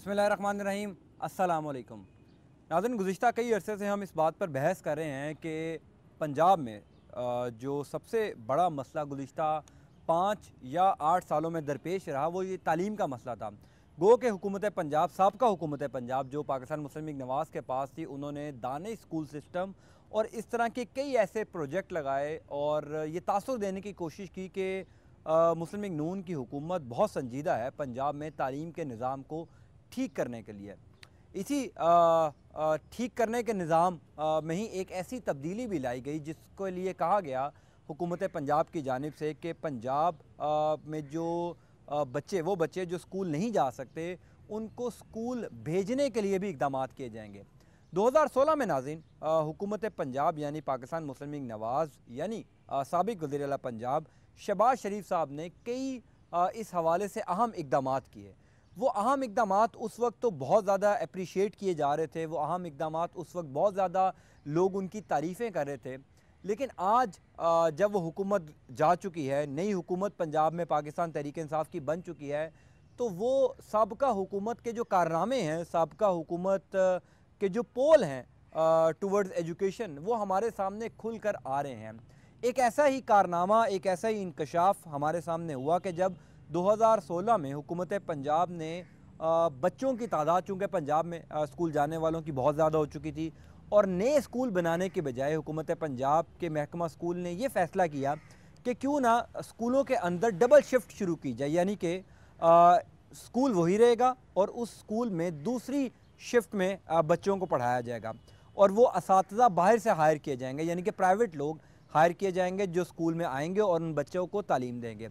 बिस्मिल्लाहिर्रहमानिर्रहीम, अस्सलामुअलैकुम। नाज़रीन, गुज़िश्ता कई अरसे से हम इस बात पर बहस कर रहे हैं कि पंजाब में जो सबसे बड़ा मसला गुज़िश्ता 5 या 8 सालों में दरपेश रहा वो ये तालीम का मसला था। गो के हुकूमत पंजाब, साबका हुकूमत पंजाब जो पाकिस्तान मुस्लिम लीग नवाज़ के पास थी, उन्होंने दानिश स्कूल सिस्टम और इस तरह के कई ऐसे प्रोजेक्ट लगाए और ये तासुर देने की कोशिश की कि मुस्लिम लीग नून की हुकूमत बहुत संजीदा है पंजाब में तालीम के निज़ाम को ठीक करने के लिए। इसी ठीक करने के निज़ाम में ही एक ऐसी तब्दीली भी लाई गई जिसके लिए कहा गया हुकूमत पंजाब की जानिब से कि पंजाब में जो बच्चे जो स्कूल नहीं जा सकते उनको स्कूल भेजने के लिए भी इक़दाम किए जाएंगे। 2016 में नाज़रीन, हुकूमत पंजाब यानी पाकिस्तान मुस्लिम लीग नवाज़ यानी साबिक़ वज़ीर आला पंजाब शहबाज शरीफ साहब ने कई इस हवाले से अहम इक़दाम किए। वो अहम इक़दाम उस वक्त तो बहुत ज़्यादा अप्रीशिएट किए जा रहे थे, वो अहम इक़दाम उस वक्त बहुत ज़्यादा लोग उनकी तारीफ़ें कर रहे थे। लेकिन आज जब वो हुकूमत जा चुकी है, नई हुकूमत पंजाब में पाकिस्तान तहरीक इंसाफ की बन चुकी है, तो वो साबका हुकूमत के जो कारनामे हैं, साबका हुकूमत के जो पोल हैं टुवर्ड्स एजुकेशन, वो हमारे सामने खुल कर आ रहे हैं। एक ऐसा ही कारनामा, एक ऐसा ही इंकशाफ हमारे सामने हुआ कि जब 2016 में हुकूमत पंजाब ने बच्चों की तादाद, चूँकि पंजाब में स्कूल जाने वालों की बहुत ज़्यादा हो चुकी थी और नए स्कूल बनाने के बजाय हुकूमत पंजाब के महकमा स्कूल ने यह फ़ैसला किया कि क्यों ना स्कूलों के अंदर डबल शिफ्ट शुरू की जाए, यानी कि स्कूल वही रहेगा और उस स्कूल में दूसरी शिफ्ट में बच्चों को पढ़ाया जाएगा और वो असातिज़ा बाहर से हायर किए जाएंगे, यानी कि प्राइवेट लोग हायर किए जाएंगे जो स्कूल में आएंगे और उन बच्चों को तालीम देंगे।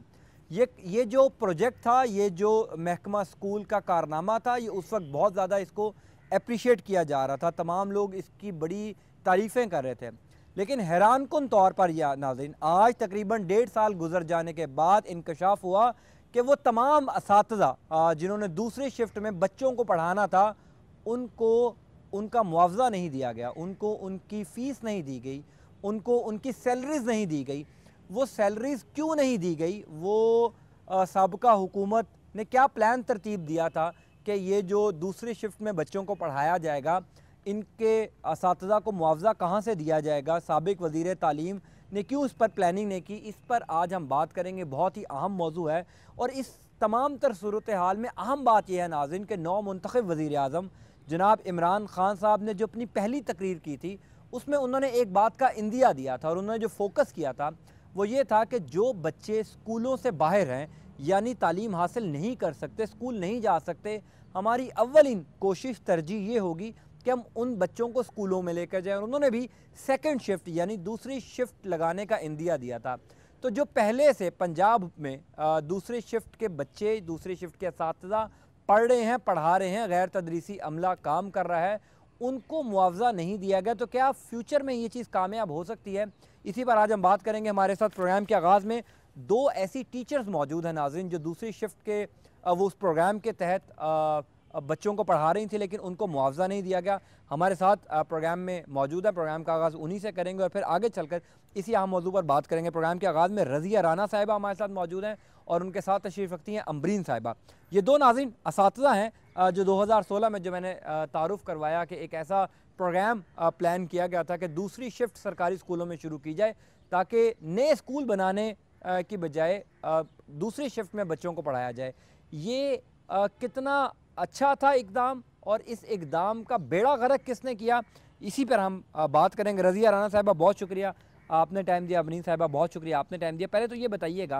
ये जो प्रोजेक्ट था, ये जो महकमा स्कूल का कारनामा था, ये उस वक्त बहुत ज़्यादा इसको अप्रिशिएट किया जा रहा था, तमाम लोग इसकी बड़ी तारीफ़ें कर रहे थे। लेकिन हैरानकुन तौर पर यह नाज़रीन, आज तकरीबन 1.5 साल गुजर जाने के बाद इंकशाफ हुआ कि वो तमाम असातिज़ा जिन्होंने दूसरी शिफ्ट में बच्चों को पढ़ाना था, उनको उनका मुआवजा नहीं दिया गया, उनको उनकी फ़ीस नहीं दी गई, उनको उनकी सैलरीज़ नहीं दी गई। वो सैलरीज़ क्यों नहीं दी गई? वो साबका हुकूमत ने क्या प्लान तरतीब दिया था कि ये जो दूसरी शिफ्ट में बच्चों को पढ़ाया जाएगा, इनके असातिज़ा को मुआवजा कहाँ से दिया जाएगा? साबिक़ वज़ीर तालीम ने क्यों इस पर प्लानिंग नहीं की? इस पर आज हम बात करेंगे। बहुत ही अहम मौजू है और इस तमाम तर सूरत हाल में अहम बात यह है नाज़रीन कि नौ मुंतखब वज़ीर आज़म जनाब इमरान खान साहब ने जो अपनी पहली तकरीर की थी, उसमें उन्होंने एक बात का इंदिया दिया था और उन्होंने जो फोकस किया था वो ये था कि जो बच्चे स्कूलों से बाहर हैं, यानी तालीम हासिल नहीं कर सकते, स्कूल नहीं जा सकते, हमारी अव्वलीन कोशिश तरजीह ये होगी कि हम उन बच्चों को स्कूलों में लेकर जाएं। और उन्होंने भी सेकंड शिफ्ट यानी दूसरी शिफ्ट लगाने का इंदिया दिया था। तो जो पहले से पंजाब में दूसरी शिफ्ट के बच्चे, दूसरी शिफ्ट के असातिज़ा पढ़ रहे हैं, पढ़ा रहे हैं, गैर तदरीसी अमला काम कर रहा है, उनको मुआवजा नहीं दिया गया, तो क्या फ्यूचर में ये चीज़ कामयाब हो सकती है? इसी पर आज हम बात करेंगे। हमारे साथ प्रोग्राम के आगाज़ में दो ऐसी टीचर्स मौजूद हैं नाज़रीन जो दूसरी शिफ्ट के वो उस प्रोग्राम के तहत बच्चों को पढ़ा रही थी, लेकिन उनको मुआवजा नहीं दिया गया। हमारे साथ प्रोग्राम में मौजूद है। प्रोग्राम का आगाज़ उन्हीं से करेंगे और फिर आगे चलकर इसी अहम मौजू पर बात करेंगे। प्रोग्राम के आगाज़ में रज़िया राना साहिबा हमारे साथ मौजूद हैं और उनके साथ तशरीफ़ रखती हैं अम्बरीन साहिबा। ये दो नाज़रीन असातिज़ा हैं जो 2016 में जो मैंने तारुफ़ करवाया कि एक ऐसा प्रोग्राम प्लान किया गया था कि दूसरी शिफ्ट सरकारी स्कूलों में शुरू की जाए ताकि नए स्कूल बनाने की बजाय दूसरी शिफ्ट में बच्चों को पढ़ाया जाए। ये कितना अच्छा था इक़दाम और इस इक़दाम का बेड़ा गर्क किसने किया, इसी पर हम बात करेंगे। रज़िया राना साहिबा, बहुत शुक्रिया आपने टाइम दिया। अमरीन साहिबा, बहुत शुक्रिया आपने टाइम दिया। पहले तो ये बताइएगा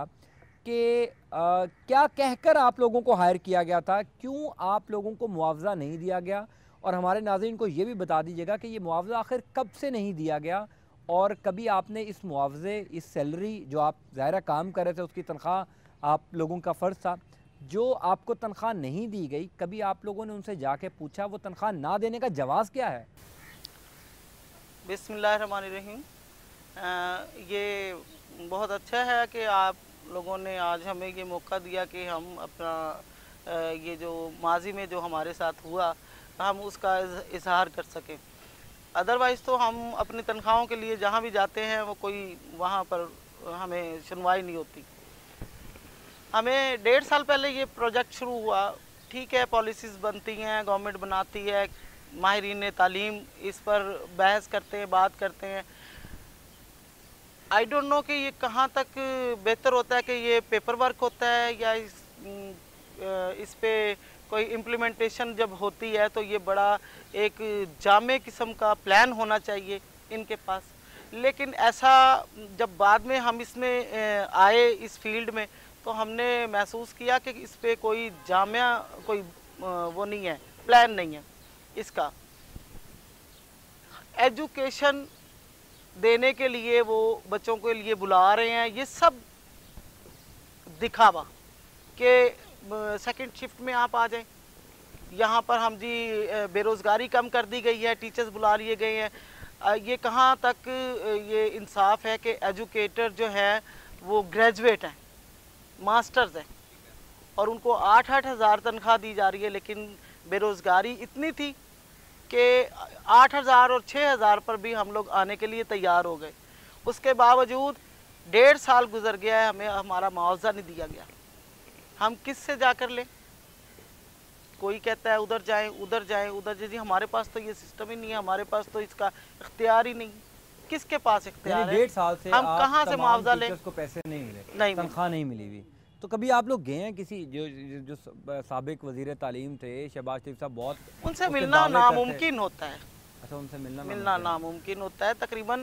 कि क्या कहकर आप लोगों को हायर किया गया था, क्यों आप लोगों को मुआवजा नहीं दिया गया, और हमारे नाज़रीन को ये भी बता दीजिएगा कि ये मुआवजा आखिर कब से नहीं दिया गया और कभी आपने इस मुआवजे, इस सैलरी जो आप ज़ाहिर काम कर रहे थे उसकी तनख्वाह आप लोगों का फ़र्ज़ था, जो आपको तनख्वाह नहीं दी गई, कभी आप लोगों ने उनसे जाके पूछा वो तनख्वाह ना देने का जवाज़ क्या है? बिस्मिल्लाहिर्रहमानिर्रहीम। ये बहुत अच्छा है कि आप लोगों ने आज हमें ये मौका दिया कि हम अपना ये जो माजी में जो हमारे साथ हुआ हम उसका इजहार कर सकें। अदरवाइज़ तो हम अपनी तनख्वाहों के लिए जहाँ भी जाते हैं वो कोई वहाँ पर हमें सुनवाई नहीं होती। हमें 1.5 साल पहले ये प्रोजेक्ट शुरू हुआ, ठीक है, पॉलिसीज़ बनती हैं, गवर्नमेंट बनाती है, माहिरीन तालीम इस पर बहस करते हैं, बात करते हैं। आई डोंट नो कि ये कहाँ तक बेहतर होता है कि ये पेपर वर्क होता है या इस पे कोई इम्प्लीमेंटेशन जब होती है तो ये बड़ा एक जामे किस्म का प्लान होना चाहिए इनके पास। लेकिन ऐसा जब बाद में हम इसमें आए इस फील्ड में तो हमने महसूस किया कि इस पे कोई जामिया कोई वो नहीं है, प्लान नहीं है इसका। एजुकेशन देने के लिए वो बच्चों के लिए बुला रहे हैं, ये सब दिखावा कि सेकंड शिफ्ट में आप आ जाएं, यहाँ पर हम जी बेरोज़गारी कम कर दी गई है, टीचर्स बुला लिए गए हैं। ये कहाँ तक ये इंसाफ है कि एजुकेटर जो है वो ग्रेजुएट हैं, मास्टर्स हैं और उनको 8-8 हज़ार तनख्वाह दी जा रही है, लेकिन बेरोज़गारी इतनी थी कि 8,000 और 6,000 पर भी हम लोग आने के लिए तैयार हो गए। उसके बावजूद 1.5 साल गुजर गया है, हमें हमारा मुआवजा नहीं दिया गया। हम किस से जाकर लें? कोई कहता है उधर जाएं, उधर जाएं, उधर जाएं। जी हमारे पास तो ये सिस्टम ही नहीं है, हमारे पास तो इसका इख्तियार ही नहीं। किसके पास इख्तियार है? 1.5 साल से हम कहाँ से मुआवजा लें? को पैसे नहीं मिले, नहीं तनख्वाह नहीं मिली हुई। तो कभी आप लोग गए हैं किसी जो साबिक वजीर तालीम थे शहबाज शरीफ साहब, बहुत उनसे मिलना नामुमकिन होता है। अच्छा, उनसे मिलना नामुमकिन होता है तकरीबन।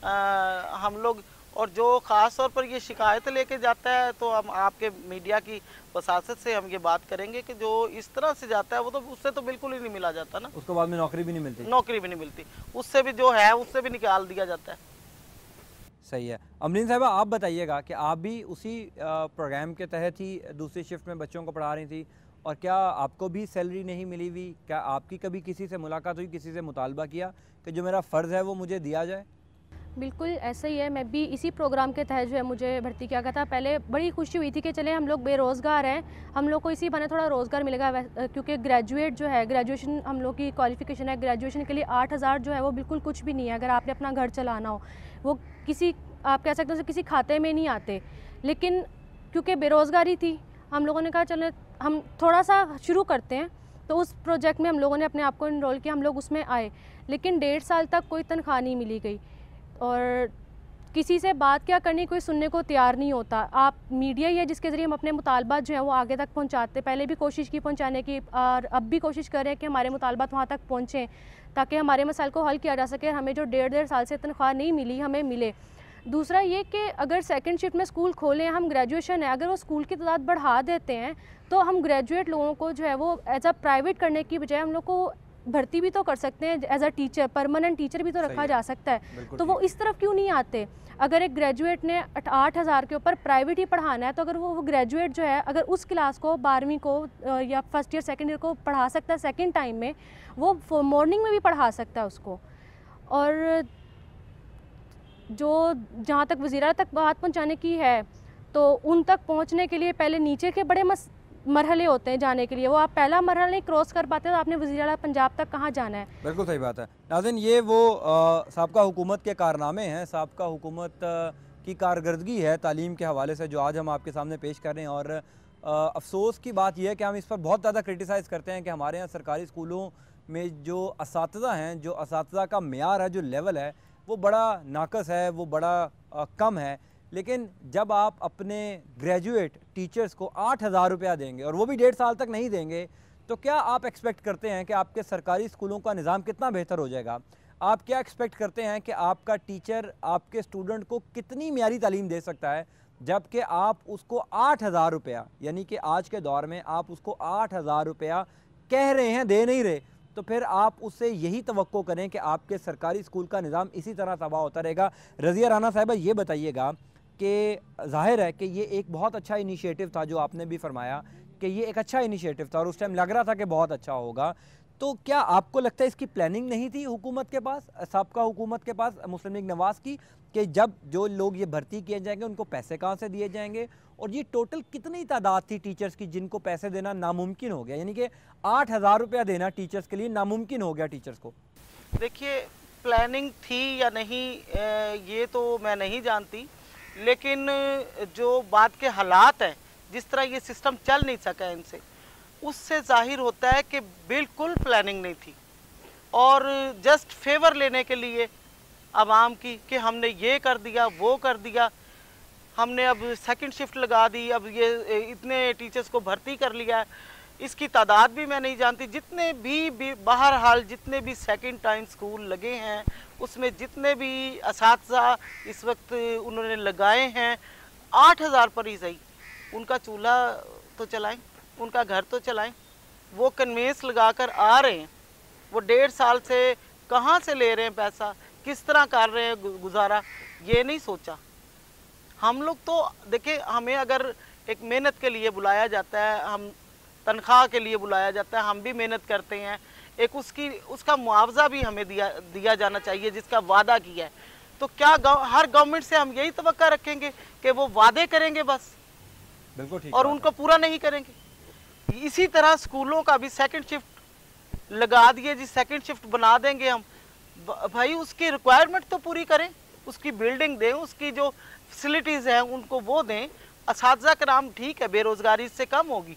हम लोग और जो ख़ास तौर पर ये शिकायत लेके जाता है तो हम आपके मीडिया की वसासत से हम ये बात करेंगे कि जो इस तरह से जाता है वो तो उससे तो बिल्कुल ही नहीं मिला जाता ना, उसको बाद में नौकरी भी नहीं मिलती। नौकरी भी नहीं मिलती, उससे भी जो है उससे भी निकाल दिया जाता है। सही है। अमरीन साहिबा, आप बताइएगा कि आप भी उसी प्रोग्राम के तहत ही दूसरी शिफ्ट में बच्चों को पढ़ा रही थी और क्या आपको भी सैलरी नहीं मिली हुई? क्या आपकी कभी किसी से मुलाकात हुई, किसी से मुतालबा किया कि जो मेरा फ़र्ज़ है वो मुझे दिया जाए? बिल्कुल ऐसा ही है, मैं भी इसी प्रोग्राम के तहत जो है मुझे भर्ती किया गया था। पहले बड़ी खुशी हुई थी कि चले हम लोग बेरोज़गार हैं, हम लोग को इसी बहाने थोड़ा रोज़गार मिलेगा, क्योंकि ग्रेजुएट जो है, ग्रेजुएशन हम लोग की क्वालिफ़िकेशन है, ग्रेजुएशन के लिए 8,000 जो है वो बिल्कुल कुछ भी नहीं है। अगर आपने अपना घर चलाना हो, वो किसी आप कह सकते हो किसी खाते में नहीं आते। लेकिन क्योंकि बेरोज़गारी थी, हम लोगों ने कहा चले हम थोड़ा सा शुरू करते हैं। तो उस प्रोजेक्ट में हम लोगों ने अपने आप को इनरोल किया, हम लोग उसमें आए, लेकिन 1.5 साल तक कोई तनख्वाह नहीं मिली गई और किसी से बात क्या करनी, कोई सुनने को तैयार नहीं होता। आप मीडिया ही है जिसके ज़रिए हम अपने मुतालबात जो है वो आगे तक पहुंचाते। पहले भी कोशिश की पहुंचाने की और अब भी कोशिश कर रहे हैं कि हमारे मुतालबात वहां तक पहुंचें ताकि हमारे मसाइल को हल किया जा सके। हमें जो 1.5 साल से तनख्वाह नहीं मिली, हमें मिले। दूसरा ये कि अगर सेकंड शिफ्ट में स्कूल खोलें, हम ग्रेजुएशन है, अगर वो स्कूल की तादाद बढ़ा देते हैं तो हम ग्रेजुएट लोगों को जो है वो एज अ प्राइवेट करने की बजाय हम लोग को भर्ती भी तो कर सकते हैं, as a teacher permanent teacher भी तो रखा जा सकता है। तो वो इस तरफ क्यों नहीं आते? अगर एक ग्रेजुएट ने 8,000 के ऊपर प्राइवेट ही पढ़ाना है तो अगर वो ग्रेजुएट जो है अगर उस क्लास को 12वीं को या फर्स्ट ईयर सेकेंड ईयर को पढ़ा सकता है सेकेंड टाइम में, वो मॉर्निंग में भी पढ़ा सकता है उसको। और जो जहाँ तक वज़ीरा तक बात पहुँचाने की है तो उन तक पहुँचने के लिए पहले नीचे के बड़े मरहले होते हैं जाने के लिए। वो आप पहला मरहला नहीं क्रॉस कर पाते तो आपने वज़ीर-ए-आला पंजाब तक कहाँ जाना है? बिल्कुल सही बात है। नाज़रीन, ये वो साबका हुकूमत के कारनामे हैं, साबका हुकूमत की कारकर्दगी है तालीम के हवाले से जो आज हम आपके सामने पेश कर रहे हैं। और अफसोस की बात यह है कि हम इस पर बहुत ज़्यादा क्रिटिसाइज़ करते हैं कि हमारे यहाँ सरकारी स्कूलों में जो असातिज़ा हैं, जो असातिज़ा का मेयार है, जो लेवल है, वो बड़ा नाकस है, वो बड़ा कम है। लेकिन जब आप अपने ग्रेजुएट टीचर्स को 8,000 रुपया देंगे और वो भी 1.5 साल तक नहीं देंगे, तो क्या आप एक्सपेक्ट करते हैं कि आपके सरकारी स्कूलों का निज़ाम कितना बेहतर हो जाएगा? आप क्या एक्सपेक्ट करते हैं कि आपका टीचर आपके स्टूडेंट को कितनी मियारी तालीम दे सकता है, जबकि आप उसको 8,000 रुपया, यानी कि आज के दौर में आप उसको 8,000 रुपया कह रहे हैं, दे नहीं रहे? तो फिर आप उससे यही तवक्को करें कि आपके सरकारी स्कूल का निज़ाम इसी तरह तबाह होता रहेगा। रज़िया राना साहिबा, ये बताइएगा कि ज़ाहिर है कि ये एक बहुत अच्छा इनिशिएटिव था जो आपने भी फरमाया कि ये एक अच्छा इनिशिएटिव था और उस टाइम लग रहा था कि बहुत अच्छा होगा। तो क्या आपको लगता है इसकी प्लानिंग नहीं थी हुकूमत के पास, साबका हुकूमत के पास, मुस्लिम लीग नवाज़ की, कि जब जो लोग ये भर्ती किए जाएंगे उनको पैसे कहाँ से दिए जाएंगे? और ये टोटल कितनी तादाद थी टीचर्स की जिनको पैसे देना नामुमकिन हो गया, यानी कि 8,000 रुपया देना टीचर्स के लिए नामुमकिन हो गया टीचर्स को? देखिए, प्लानिंग थी या नहीं ये तो मैं नहीं जानती, लेकिन जो बात के हालात हैं, जिस तरह ये सिस्टम चल नहीं सका इनसे, उससे जाहिर होता है कि बिल्कुल प्लानिंग नहीं थी और जस्ट फेवर लेने के लिए आवाम की कि हमने ये कर दिया वो कर दिया, हमने अब सेकंड शिफ्ट लगा दी, अब ये इतने टीचर्स को भर्ती कर लिया है। इसकी तादाद भी मैं नहीं जानती, जितने भी बहरहाल जितने भी सेकंड टाइम स्कूल लगे हैं उसमें जितने भी असातिज़ा इस वक्त उन्होंने लगाए हैं 8000 पर ही सही, उनका चूल्हा तो चलाएं, उनका घर तो चलाएं। वो कन्वेंस लगा कर आ रहे हैं, वो 1.5 साल से कहाँ से ले रहे हैं पैसा, किस तरह कर रहे हैं गुजारा, ये नहीं सोचा। हम लोग तो देखिए, हमें अगर एक मेहनत के लिए बुलाया जाता है, हम तनख्वाह के लिए बुलाया जाता है, हम भी मेहनत करते हैं, एक उसका मुआवजा भी हमें दिया जाना चाहिए जिसका वादा किया है। तो क्या हर गवर्नमेंट से हम यही तवक्का रखेंगे कि वो वादे करेंगे बस, बिल्कुल ठीक, और उनको पूरा नहीं करेंगे। इसी तरह स्कूलों का भी सेकंड शिफ्ट लगा दिए जी, सेकंड शिफ्ट बना देंगे हम, भाई उसकी रिक्वायरमेंट तो पूरी करें, उसकी बिल्डिंग दें, उसकी जो फैसिलिटीज़ हैं उनको वो दें। असातिज़ा कराम ठीक है, बेरोज़गारी इससे कम होगी,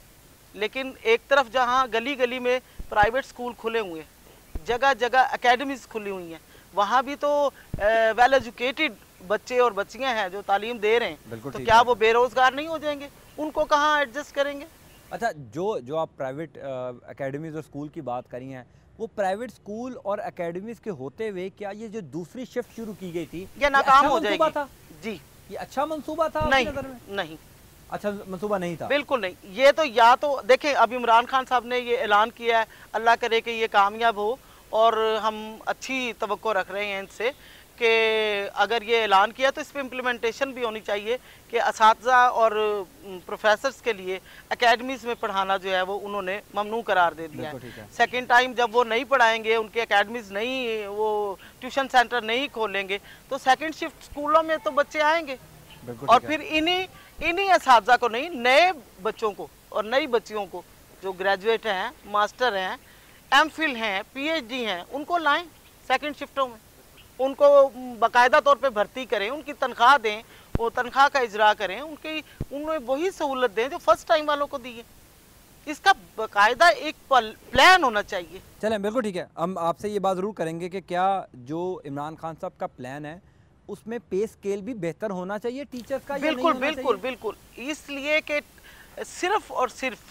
लेकिन एक तरफ जहाँ गली गली में प्राइवेट स्कूल खुले हुए हैं, जगह जगह एकेडमीज़ खुली हुई हैं, वहाँ भी तो वेल एजुकेटेड बच्चे और बच्चियाँ हैं जो तालीम दे रहे हैं, तो क्या वो बेरोज़गार नहीं हो जाएंगे? उनको कहाँ एडजस्ट करेंगे? अच्छा, जो आप प्राइवेट एकेडमीज़ और स्कूल की बात करी हैं, वो प्राइवेट स्कूल और एकेडमीज़ के होते हुए क्या ये जो दूसरी शिफ्ट शुरू की गई थी ये नाकाम हो जाएगी? था जी, ये अच्छा मंसूबा था नहीं, नज़र में? नहीं, अच्छा मंसूबा नहीं था, बिल्कुल नहीं। ये तो या तो देखें, अब इमरान खान साहब ने ये ऐलान किया है, अल्लाह करे कि ये कामयाब हो, और हम अच्छी तवक्को रख रहे हैं इनसे कि अगर ये ऐलान किया तो इस पर इम्प्लीमेंटेशन भी होनी चाहिए कि असातिज़ा और प्रोफेसर्स के लिए एकेडमीज़ में पढ़ाना जो है वो उन्होंने ममनू करार दे दिया है। सेकंड टाइम जब वो नहीं पढ़ाएंगे, उनके एकेडमीज़ नहीं, वो ट्यूशन सेंटर नहीं खोलेंगे, तो सेकंड शिफ्ट स्कूलों में तो बच्चे आएंगे, और फिर इन्हीं असातिज़ा को नहीं, नए बच्चों को और नई बच्चियों को जो ग्रेजुएट हैं, मास्टर हैं, एमफिल हैं, पीएचडी हैं, उनको लाएं सेकंड शिफ्टों में, उनको बाकायदा तौर पे भर्ती करें, उनकी तनख्वाह दें, वो तनख्वाह का इजरा करें, उन्हें वही सहूलत दें जो फर्स्ट टाइम वालों को दी है। इसका बाकायदा एक प्लान होना चाहिए। चलें, बिल्कुल ठीक है, हम आपसे ये बात ज़रूर करेंगे कि क्या जो इमरान खान साहब का प्लान है उसमें पे स्केल भी बेहतर होना चाहिए टीचर्स का? बिल्कुल बिल्कुल बिल्कुल, इसलिए कि सिर्फ और सिर्फ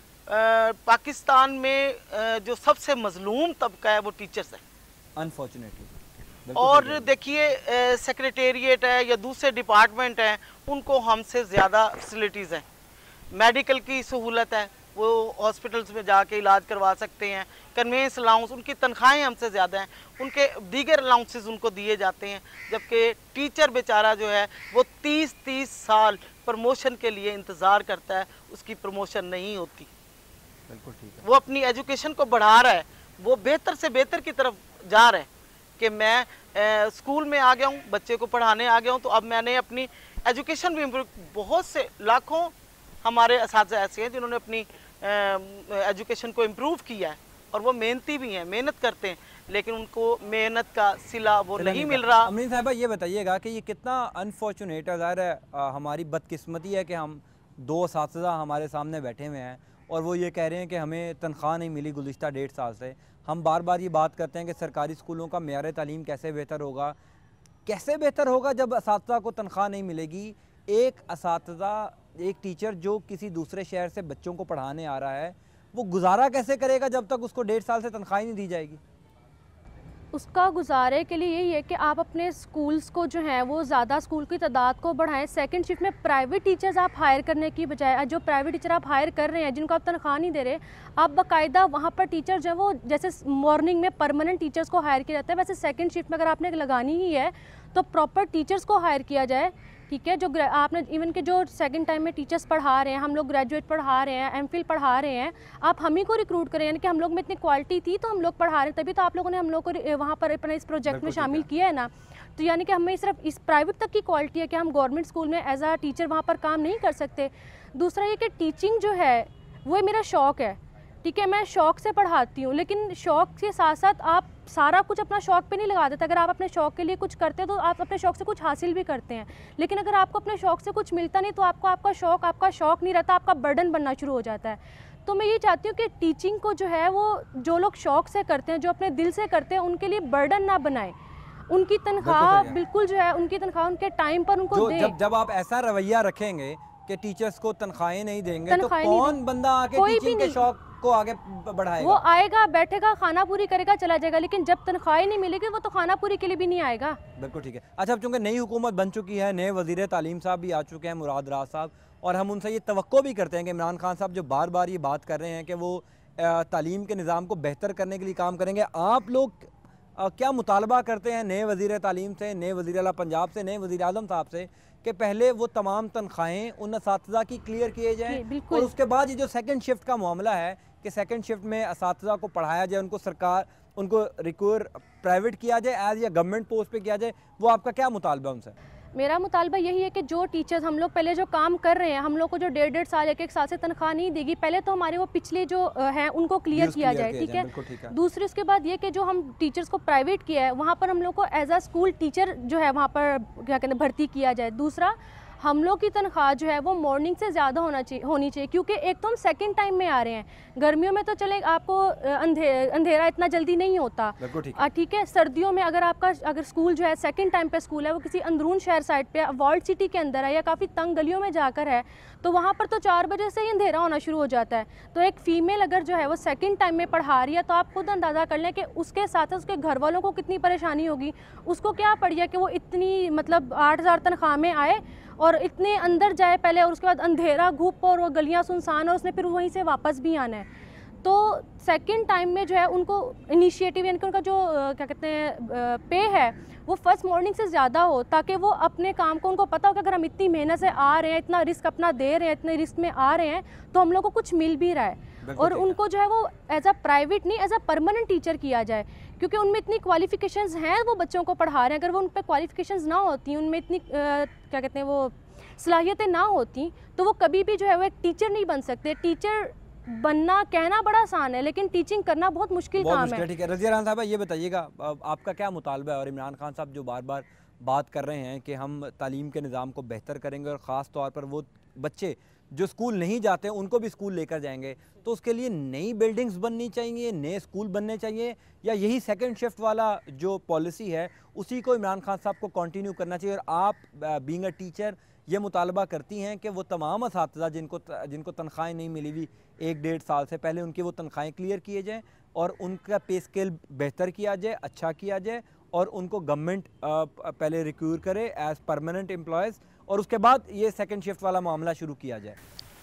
पाकिस्तान में जो सबसे मजलूम तबका है वो टीचर्स है, अनफॉर्चुनेटली। और देखिए सेक्रेटेरिएट है या दूसरे डिपार्टमेंट हैं, उनको हमसे ज़्यादा फैसिलिटीज़ हैं, मेडिकल की सहूलत है, वो हॉस्पिटल्स में जाके इलाज करवा सकते हैं, कन्वेंस अलाउंस, उनकी तनख्वाहें हमसे ज़्यादा हैं, उनके दीगर अलाउंसेस उनको दिए जाते हैं, जबकि टीचर बेचारा जो है वो 30-30 साल प्रमोशन के लिए इंतज़ार करता है, उसकी प्रमोशन नहीं होती। बिल्कुल ठीक है, वो अपनी एजुकेशन को बढ़ा रहा है, वो बेहतर से बेहतर की तरफ जा रहा है कि मैं स्कूल में आ गया हूँ, बच्चे को पढ़ाने आ गया हूँ, तो अब मैंने अपनी एजुकेशन भी इम्प्रूव। बहुत से लाखों हमारे असातिज़ा ऐसे हैं जिन्होंने अपनी एजुकेशन को इम्प्रूव किया है, और वो मेहनती भी हैं, मेहनत करते हैं, लेकिन उनको मेहनत का सिला वो नहीं मिल रहा। अमीन साहिबा, ये बताइएगा कि ये कितना अनफॉर्चुनेट है, ज़ाहिर है हमारी बदकिस्मती है कि हम 2 असातिज़ा हमारे सामने बैठे हुए हैं और वो ये कह रहे हैं कि हमें तनख्वाह नहीं मिली गुज़िश्ता 1.5 साल से। हम बार बार ये बात करते हैं कि सरकारी स्कूलों का मेयार तालीम कैसे बेहतर होगा, कैसे बेहतर होगा जब असातिज़ा को तनख्वाह नहीं मिलेगी। एक असातिज़ा, एक टीचर जो किसी दूसरे शहर से बच्चों को पढ़ाने आ रहा है, वो गुजारा कैसे करेगा जब तक उसको 1.5 साल से तनख्वाह ही नहीं दी जाएगी? उसका गुजारे के लिए यही है कि आप अपने स्कूल्स को जो है वो ज़्यादा स्कूल की तादाद को बढ़ाएं। सेकंड शिफ्ट में प्राइवेट टीचर्स आप हायर करने की बजाय, जो प्राइवेट टीचर आप हायर कर रहे हैं जिनको आप तनख्वाह नहीं दे रहे, आप बाकायदा वहाँ पर टीचर जो है वो जैसे मॉर्निंग में परमानेंट टीचर्स को हायर किया जाता है, वैसे सेकंड शिफ्ट में अगर आपने लगानी ही है तो प्रॉपर टीचर्स को हायर किया जाए। ठीक है, जो आपने इवन के जो सेकंड टाइम में टीचर्स पढ़ा रहे हैं, हम लोग ग्रेजुएट पढ़ा रहे हैं, एमफिल पढ़ा रहे हैं, आप हम ही को रिक्रूट करें, यानी कि हम लोग में इतनी क्वालिटी थी तो हम लोग पढ़ा रहे हैं, तभी तो आप लोगों ने हम लोग को वहाँ पर अपने इस प्रोजेक्ट में शामिल किया है ना। तो यानी कि हमें सिर्फ इस प्राइवेट तक की क्वालिटी है कि हम गवर्नमेंट स्कूल में एज आ टीचर वहाँ पर काम नहीं कर सकते। दूसरा ये कि टीचिंग जो है वो मेरा शौक़ है, ठीक है, मैं शौक़ से पढ़ाती हूँ, लेकिन शौक़ के साथ साथ आप सारा कुछ अपना शौक़ पे नहीं लगा देते। अगर आप अपने शौक़ के लिए कुछ करते हैं तो आप अपने शौक़ से कुछ हासिल भी करते हैं, लेकिन अगर आपको अपने शौक़ से कुछ मिलता नहीं तो आपका शौक़ नहीं रहता, आपका बर्डन बनना शुरू हो जाता है। तो मैं ये चाहती हूँ कि टीचिंग को जो है वो जो लोग शौक से करते हैं, जो अपने दिल से करते हैं, उनके लिए बर्डन ना बनाएं। उनकी तनख्वाह बिल्कुल जो है, उनकी तनख्वाह उनके टाइम पर उनको दें। जब आप ऐसा रवैया रखेंगे कि टीचर्स को तनख्वाहें नहीं देंगे तो कौन बंदा आके टीचिंग के शौक को आगे बढ़ाएगा? वो आएगा, बैठेगा, खाना पूरी करेगा, चला जाएगा, लेकिन जब तनख्वाहें नहीं मिलेगी वो तो खाना पूरी के लिए भी नहीं आएगा। बिल्कुल ठीक है। अच्छा, अब चूंकि नई हुकूमत बन चुकी है, नए वज़ीर तालीम साहब भी आ चुके हैं, मुराद राज साहब, और हम उनसे ये तवक्को भी करते हैं कि इमरान खान साहब जो बार बार ये बात कर रहे हैं कि वो तालीम के निज़ाम को बेहतर करने के लिए काम करेंगे, आप लोग क्या मुतालबा करते हैं नए वज़ीर तालीम से, नए वज़ीर आला पंजाब से, नए वज़ीर आज़म साहब से कि पहले वो तमाम तनख्वाहें उन असातिज़ा की क्लियर किए जाएँ, और उसके बाद ये जो सेकंड शिफ्ट का मामला है कि सेकंड शिफ्ट में असातिज़ा को पढ़ाया जाए, उनको सरकार उनको रिक्वायर प्राइवेट किया जाए एज या गवर्नमेंट पोस्ट पे किया जाए, वो आपका क्या मुतालबा उनसे? मेरा मुतालबा यही है कि जो टीचर्स हम लोग पहले जो काम कर रहे हैं, हम लोग को जो 1.5 साल 1 साल से तनख्वाह नहीं देगी, पहले तो हमारे वो पिछले जो हैं उनको क्लियर किया जाए, ठीक है। दूसरी उसके बाद ये कि जो हम टीचर्स को प्राइवेट किया है वहाँ पर हम लोग को एज अ स्कूल टीचर जो है वहाँ पर क्या कहते हैं भर्ती किया जाए। दूसरा, हम लोग की तनख्वाह जो है वो मॉर्निंग से ज़्यादा होनी चाहिए, क्योंकि एक तो हम सेकंड टाइम में आ रहे हैं। गर्मियों में तो चले आपको अंधेरा इतना जल्दी नहीं होता, ठीक है। सर्दियों में अगर स्कूल जो है सेकंड टाइम पे स्कूल है, वो किसी अंदरून शहर साइड पे वॉल्ड सिटी के अंदर है या काफ़ी तंग गलियों में जाकर है, तो वहाँ पर तो 4 बजे से ही अंधेरा होना शुरू हो जाता है। तो एक फ़ीमेल अगर जो है वो सेकंड टाइम में पढ़ा रही है, तो आप खुद अंदाज़ा कर लें कि उसके साथ उसके घर वालों को कितनी परेशानी होगी। उसको क्या पड़ी कि वो इतनी मतलब 8,000 तनख्वाह में आए और इतने अंदर जाए पहले, और उसके बाद अंधेरा, धूप और वो गलियां सुनसान, और उसने फिर वहीं से वापस भी आना है। तो सेकंड टाइम में जो है उनको इनिशिएटिव यानी कि उनका जो क्या कहते हैं पे है वो फर्स्ट मॉर्निंग से ज़्यादा हो, ताकि वो अपने काम को, उनको पता हो कि अगर हम इतनी मेहनत से आ रहे हैं, इतना रिस्क अपना दे रहे हैं, इतने रिस्क में आ रहे हैं, तो हम लोग को कुछ मिल भी रहा है। और उनको जो है वो एज अ प्राइवेट नहीं, एज अ परमानेंट टीचर किया जाए, क्योंकि उनमें इतनी क्वालिफिकेशंस हैं, वो बच्चों को पढ़ा रहे हैं। अगर वो उन पर क्वालिफिकेशंस ना होती, उनमें इतनी क्या कहते हैं वो सलाहियतें ना होती, तो वो कभी भी जो है वो एक टीचर नहीं बन सकते। टीचर बनना कहना बड़ा आसान है, लेकिन टीचिंग करना बहुत मुश्किल काम है। ठीक है, रज़िया राना साहब ये बताइएगा, आपका क्या मुतालबा है? और इमरान खान साहब जो बार बार बात कर रहे हैं कि हम तालीम के निज़ाम को बेहतर करेंगे और ख़ास तौर पर वो बच्चे जो स्कूल नहीं जाते उनको भी स्कूल लेकर जाएंगे, तो उसके लिए नई बिल्डिंग्स बननी चाहिए, नए स्कूल बनने चाहिए, या यही सेकंड शिफ्ट वाला जो पॉलिसी है उसी को इमरान खान साहब को कंटिन्यू करना चाहिए? और आप बीइंग अ टीचर ये मुतालबा करती हैं कि वो तमाम असातिज़ा जिनको तनख्वाहें नहीं मिली हुई 1-1.5 साल से, पहले उनकी वो तनख्वाहें क्लियर किए जाएँ और उनका पे स्केल बेहतर किया जाए, अच्छा किया जाए, और उनको गवर्नमेंट पहले रिक्रूट करे एज परमानेंट एम्प्लॉयज़, और उसके बाद ये सेकंड शिफ्ट वाला मामला शुरू किया जाए?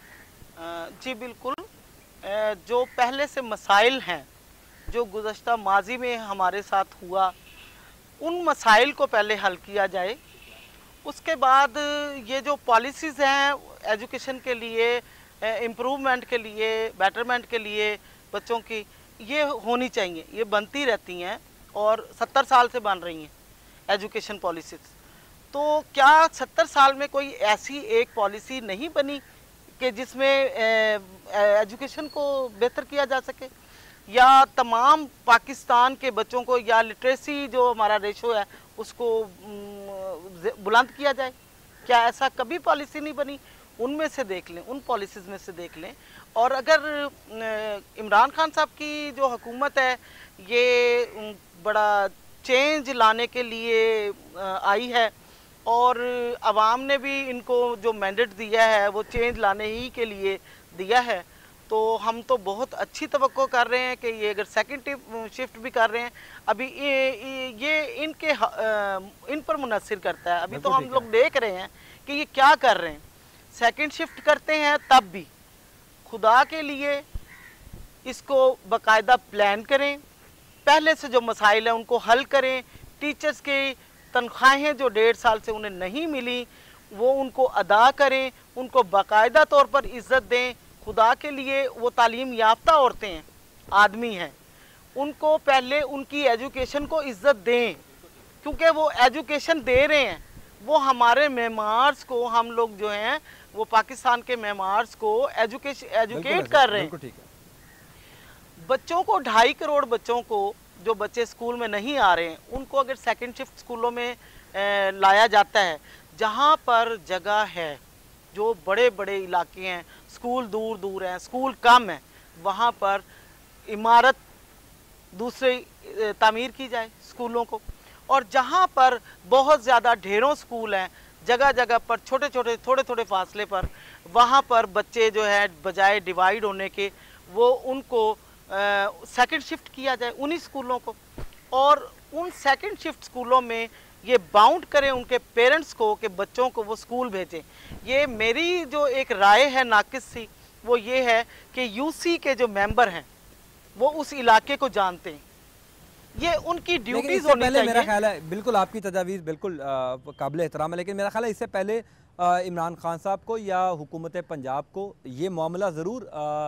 जी बिल्कुल, जो पहले से मसाइल हैं जो गुज़श्ता माजी में हमारे साथ हुआ, उन मसाइल को पहले हल किया जाए। उसके बाद ये जो पॉलिसीज़ हैं एजुकेशन के लिए, इम्प्रूवमेंट के लिए, बेटरमेंट के लिए बच्चों की, ये होनी चाहिए, ये बनती रहती हैं और 70 साल से बन रही हैं एजुकेशन पॉलिसीज़। तो क्या 70 साल में कोई ऐसी एक पॉलिसी नहीं बनी कि जिसमें एजुकेशन को बेहतर किया जा सके, या तमाम पाकिस्तान के बच्चों को, या लिटरेसी जो हमारा रेशो है उसको बुलंद किया जाए? क्या ऐसा कभी पॉलिसी नहीं बनी? उनमें से देख लें, उन पॉलिसीज़ में से देख लें। और अगर इमरान खान साहब की जो हुकूमत है ये बड़ा चेंज लाने के लिए आई है, और अवाम ने भी इनको जो मैंडेट दिया है वो चेंज लाने ही के लिए दिया है, तो हम तो बहुत अच्छी तवक्को कर रहे हैं कि ये अगर सेकंड शिफ्ट भी कर रहे हैं, अभी ये इन पर मुनसर करता है। अभी तो हम लोग देख रहे हैं कि ये क्या कर रहे हैं। सेकंड शिफ्ट करते हैं तब भी खुदा के लिए इसको बाकायदा प्लान करें, पहले से जो मसाइल हैं उनको हल करें। टीचर्स की तनख्वाहें जो 1.5 साल से उन्हें नहीं मिली वो उनको अदा करें, उनको बाकायदा तौर पर इज़्ज़त दें। खुदा के लिए वो तालीम याफ्ता औरतें हैं, आदमी हैं, उनको पहले उनकी एजुकेशन को इज़्ज़त दें, क्योंकि वो एजुकेशन दे रहे हैं। वो हमारे मेमार्स को, हम लोग जो हैं वो पाकिस्तान के मेमार्स को एजुकेट कर रहे हैं। बच्चों को 2.5 करोड़ बच्चों को, जो बच्चे स्कूल में नहीं आ रहे हैं, उनको अगर सेकंड शिफ्ट स्कूलों में लाया जाता है, जहाँ पर जगह है, जो बड़े बड़े इलाके हैं, स्कूल दूर दूर हैं, स्कूल कम है, वहाँ पर इमारत दूसरी तामीर की जाए स्कूलों को, और जहाँ पर बहुत ज़्यादा ढेरों स्कूल हैं जगह जगह पर छोटे छोटे थोड़े थोड़े फासले पर, वहाँ पर बच्चे जो है बजाय डिवाइड होने के वो उनको सेकंड शिफ्ट किया जाए उन्हीं स्कूलों को, और उन सेकंड शिफ्ट स्कूलों में ये बाउंड करें उनके पेरेंट्स को कि बच्चों को वो स्कूल भेजें। ये मेरी जो एक राय है नाकिस सी, वो ये है कि यूसी के जो मेंबर हैं वो उस इलाके को जानते हैं, ये उनकी ड्यूटीज होनी चाहिए। मेरा ख्याल है बिल्कुल आपकी तजावीज़ बिल्कुल काबिल एहतराम है, लेकिन मेरा ख्याल है इससे पहले इमरान खान साहब को या हुकूमत पंजाब को ये मामला ज़रूर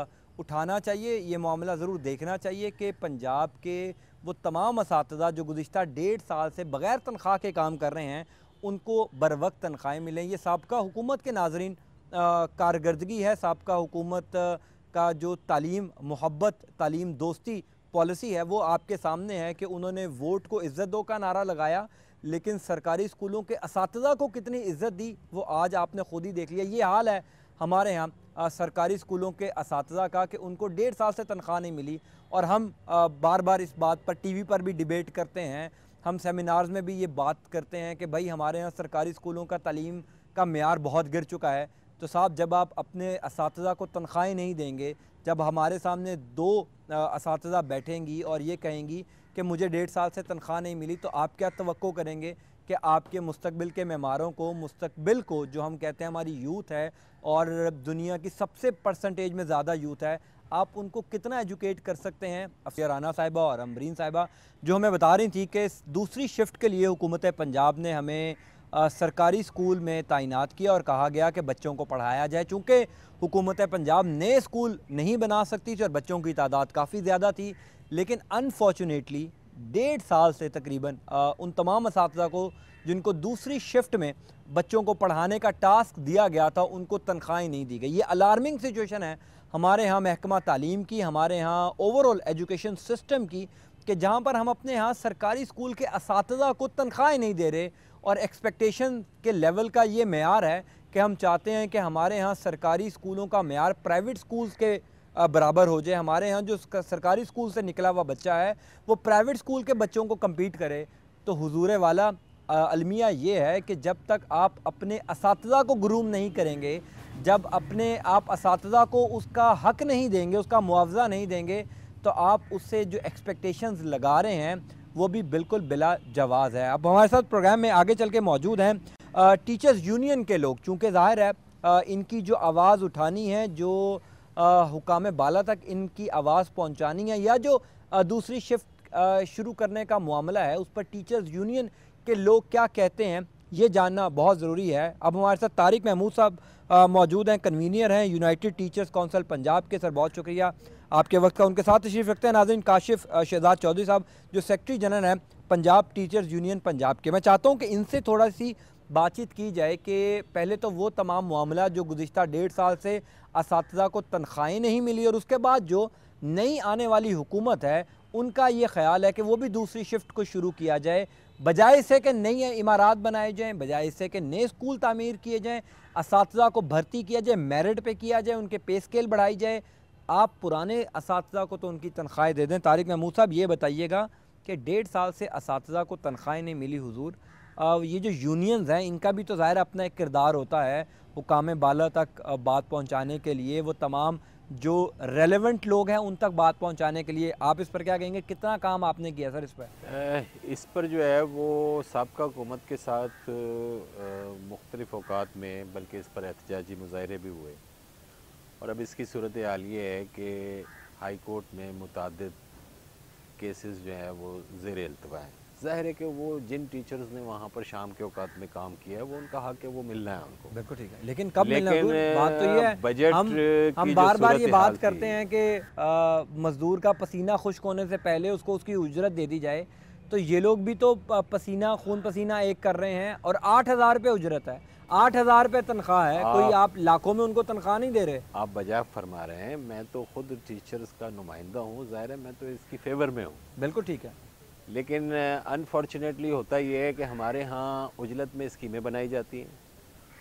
उठाना चाहिए, ये मामला ज़रूर देखना चाहिए कि पंजाब के वो तमाम असातिज़ा जो गुज़िश्ता 1.5 साल से बग़ैर तनख्वाह के काम कर रहे हैं उनको बर वक्त तनख्वाहें मिलें। ये साबका हुकूमत के नाज़रीन कारकर्दगी है, साबका हुकूमत का जो तालीम मोहब्बत तालीम दोस्ती पॉलिसी है वो आपके सामने है कि उन्होंने वोट को इज़्ज़त दो का नारा लगाया, लेकिन सरकारी स्कूलों के असातिज़ा को कितनी इज़्ज़त दी वो आज आपने खुद ही देख लिया। ये हाल है हमारे यहाँ सरकारी स्कूलों के असातिज़ा का कि उनको 1.5 साल से तनख्वाह नहीं मिली, और हम बार बार इस बात पर टीवी पर भी डिबेट करते हैं, हम सेमिनार्स में भी ये बात करते हैं कि भाई हमारे यहाँ सरकारी स्कूलों का तालीम का मेयार बहुत गिर चुका है। तो साहब जब आप अपने असातिज़ा को तनख्वाहें नहीं देंगे, जब हमारे सामने 2 असातिज़ा बैठेंगी और ये कहेंगी कि मुझे 1.5 साल से तनख्वाह नहीं मिली, तो आप क्या तवक्को करेंगे कि आपके मुस्तकबिल के मेमारों को, मुस्तकबिल को जो हम कहते हैं हमारी यूथ है और दुनिया की सबसे परसेंटेज में ज़्यादा यूथ है, आप उनको कितना एजुकेट कर सकते हैं। अफसर राना साहिबा और अमरीन साहिबा जो हमें बता रही थी कि दूसरी शिफ्ट के लिए हुकूमत पंजाब ने हमें सरकारी स्कूल में तैनात किया और कहा गया कि बच्चों को पढ़ाया जाए। चूँकि हुकूमत पंजाब नए स्कूल नहीं बना सकती थी और बच्चों की तादाद काफ़ी ज़्यादा थी, लेकिन अनफॉर्चुनेटली 1.5 साल से तकरीबन उन तमाम असातिज़ा को जिनको दूसरी शिफ्ट में बच्चों को पढ़ाने का टास्क दिया गया था उनको तनख्वाहें नहीं दी गई। ये अलार्मिंग सिचुएशन है हमारे यहाँ महकमा तालीम की, हमारे यहाँ ओवरऑल एजुकेशन सिस्टम की, कि जहाँ पर हम अपने यहाँ सरकारी स्कूल के असातिज़ा को तनख्वाहें नहीं दे रहे, और एक्सपेक्टेशन के लेवल का ये मेयार है कि हम चाहते हैं कि हमारे यहाँ सरकारी स्कूलों का मेयार प्राइवेट स्कूल्स के बराबर हो जाए। हमारे यहाँ जो सरकारी स्कूल से निकला हुआ बच्चा है वो प्राइवेट स्कूल के बच्चों को कम्पीट करे। तो हुजूर वाला अलमिया ये है कि जब तक आप अपने असातिज़ा को ग्रूम नहीं करेंगे, जब अपने आप असातिज़ा को उसका हक़ नहीं देंगे, उसका मुआवजा नहीं देंगे, तो आप उससे जो एक्सपेक्टेशंस लगा रहे हैं वो भी बिल्कुल बिला जवाज़ है। अब हमारे साथ प्रोग्राम में आगे चल के मौजूद हैं टीचर्स यूनियन के लोग, चूँकि ज़ाहिर है इनकी जो आवाज़ उठानी है, जो हुकाम बाला तक इनकी आवाज़ पहुँचानी है, या जो दूसरी शिफ्ट शुरू करने का मामला है उस पर टीचर्स यूनियन के लोग क्या कहते हैं ये जानना बहुत ज़रूरी है। अब हमारे साथ तारिक महमूद साहब मौजूद हैं, कन्वीनियर हैं यूनाइटेड टीचर्स काउंसिल पंजाब के। सर बहुत शुक्रिया आपके वक्त का। उनके साथ तशरीफ़ रखते हैं नाज़रीन काशिफ शहजाद चौधरी साहब जो सेक्रेटरी जनरल हैं पंजाब टीचर्स यूनियन पंजाब के। मैं चाहता हूँ कि इनसे थोड़ा सी बातचीत की जाए कि पहले तो वो तमाम मामला जो गुज़िश्ता 1.5 साल से असातिज़ा को तनख्वाहें नहीं मिली, और उसके बाद जो नई आने वाली हुकूमत है उनका ये ख्याल है कि वो भी दूसरी शिफ्ट को शुरू किया जाए, बजाय इससे कि नई इमारत बनाए जाएँ, बजाय इससे कि नए स्कूल तामीर किए जाएँ, असातिज़ा को भर्ती किया जाए, मेरिट पे किया जाए, उनके पे स्केल बढ़ाई जाए। आप पुराने असातिज़ा को तो उनकी तनख्वाहें दे दें। तारिक महमूद साहब ये बताइएगा कि 1.5 साल से असातिज़ा को तनख्वाहें नहीं मिली हुजूर, ये जो यूनियंस हैं इनका भी तो ज़ाहिर अपना एक किरदार होता है हुकाम बाला तक बात पहुंचाने के लिए, वो तमाम जो रेलेवेंट लोग हैं उन तक बात पहुंचाने के लिए। आप इस पर क्या कहेंगे, कितना काम आपने किया सर इस पर? इस पर जो है वो साबका हुकूमत के साथ मुख्तलिफ़ औकात में बल्कि इस पर एहतजाजी मुज़ाहरे भी हुए, और अब इसकी सूरत हाल ये है कि हाई कोर्ट में मुतअद्दिद केसेस जो है वो ज़ेर इल्तवा है। ज़ाहिर है कि वो जिन टीचर्स ने वहाँ पर शाम के औकात में काम किया है वो उनका हक है, वो मिलना है उनको। बिल्कुल ठीक है, लेकिन कब मिलना? बात तो ये है, बजट हम बार बार ये बात करते हैं कि मज़दूर का पसीना खुश्क होने से पहले उसको उसकी उजरत दे दी जाए, तो ये लोग भी तो पसीना खून पसीना एक कर रहे हैं, और 8,000 रुपये उजरत है, 8,000 रुपये तनख्वाह है, कोई आप लाखों में उनको तनख्वाह नहीं दे रहे। आप बजाय फरमा रहे हैं, मैं तो खुद टीचर्स का नुमाइंदा हूँ, ज़ाहिर है मैं तो इसकी फेवर में हूँ। बिल्कुल ठीक है, लेकिन अनफॉर्चुनेटली होता ये है कि हमारे यहाँ उजलत में स्कीमें बनाई जाती हैं,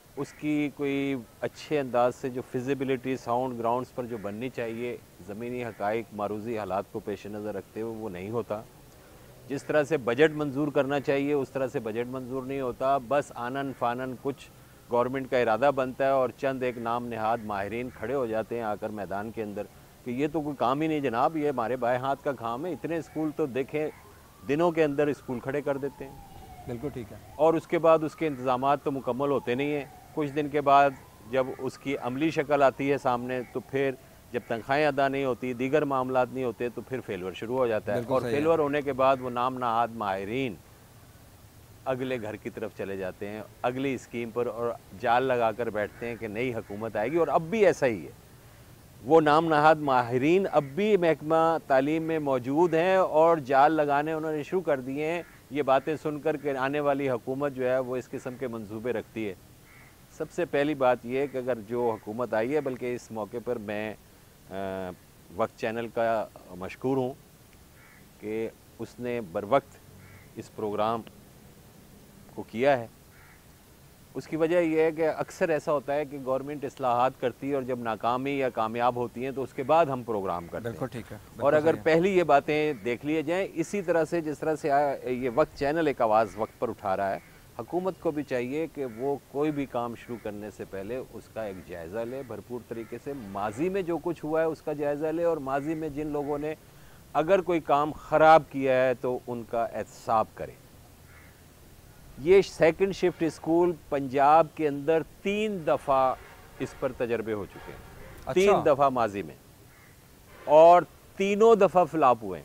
उसकी कोई अच्छे अंदाज से जो फिजिबिलिटी साउंड ग्राउंड्स पर जो बननी चाहिए, ज़मीनी हक़ाइक़ मारूज़ी हालात को पेश नज़र रखते हुए वो नहीं होता। जिस तरह से बजट मंजूर करना चाहिए उस तरह से बजट मंजूर नहीं होता। बस आनन फानन कुछ गवर्नमेंट का इरादा बनता है और चंद एक नाम नहाद माहिरीन खड़े हो जाते हैं आकर मैदान के अंदर कि ये तो कोई काम ही नहीं जनाब, ये हमारे बाएं हाथ का काम है। इतने स्कूल तो देखें दिनों के अंदर स्कूल खड़े कर देते हैं। बिल्कुल ठीक है। और उसके बाद उसके इंतज़ामात तो मुकम्मल होते नहीं हैं। कुछ दिन के बाद जब उसकी अमली शक्ल आती है सामने तो फिर जब तनख्वाहें अदा नहीं होती, दीगर मामलात नहीं होते तो फिर फेलवर शुरू हो जाता है। और फेलवर होने के बाद वो नाम नहाद माहिरीन अगले घर की तरफ चले जाते हैं, अगली स्कीम पर, और जाल लगा कर बैठते हैं कि नई हुकूमत आएगी। और अब भी ऐसा ही है, वो नाम नहाद माहिरीन अब भी महकमा तालीम में मौजूद हैं और जाल लगाने उन्होंने शुरू कर दिए हैं। ये बातें सुनकर के आने वाली हुकूमत जो है वो इस किस्म के मंसूबे रखती है। सबसे पहली बात यह है कि अगर जो हुकूमत आई है, बल्कि इस मौके पर मैं वक्त चैनल का मशकूर हूँ कि उसने बर वक्त इस प्रोग्राम को किया है। उसकी वजह यह है कि अक्सर ऐसा होता है कि गवर्नमेंट इस्लाहात करती है और जब नाकामी या कामयाब होती हैं तो उसके बाद हम प्रोग्राम करते हैं। बिल्कुल ठीक है। और अगर पहली ये बातें देख लिए जाएँ इसी तरह से जिस तरह से ये वक्त चैनल एक आवाज़ वक्त पर उठा रहा है, हुकूमत को भी चाहिए कि वो कोई भी काम शुरू करने से पहले उसका एक जायज़ा ले, भरपूर तरीके से माजी में जो कुछ हुआ है उसका जायज़ा ले, और माजी में जिन लोगों ने अगर कोई काम ख़राब किया है तो उनका एहतसाब करे। ये सेकंड शिफ्ट स्कूल पंजाब के अंदर 3 दफ़ा इस पर तजर्बे हो चुके हैं। अच्छा। 3 दफ़ा माजी में, और तीनों दफ़ा फ्लॉप हुए हैं।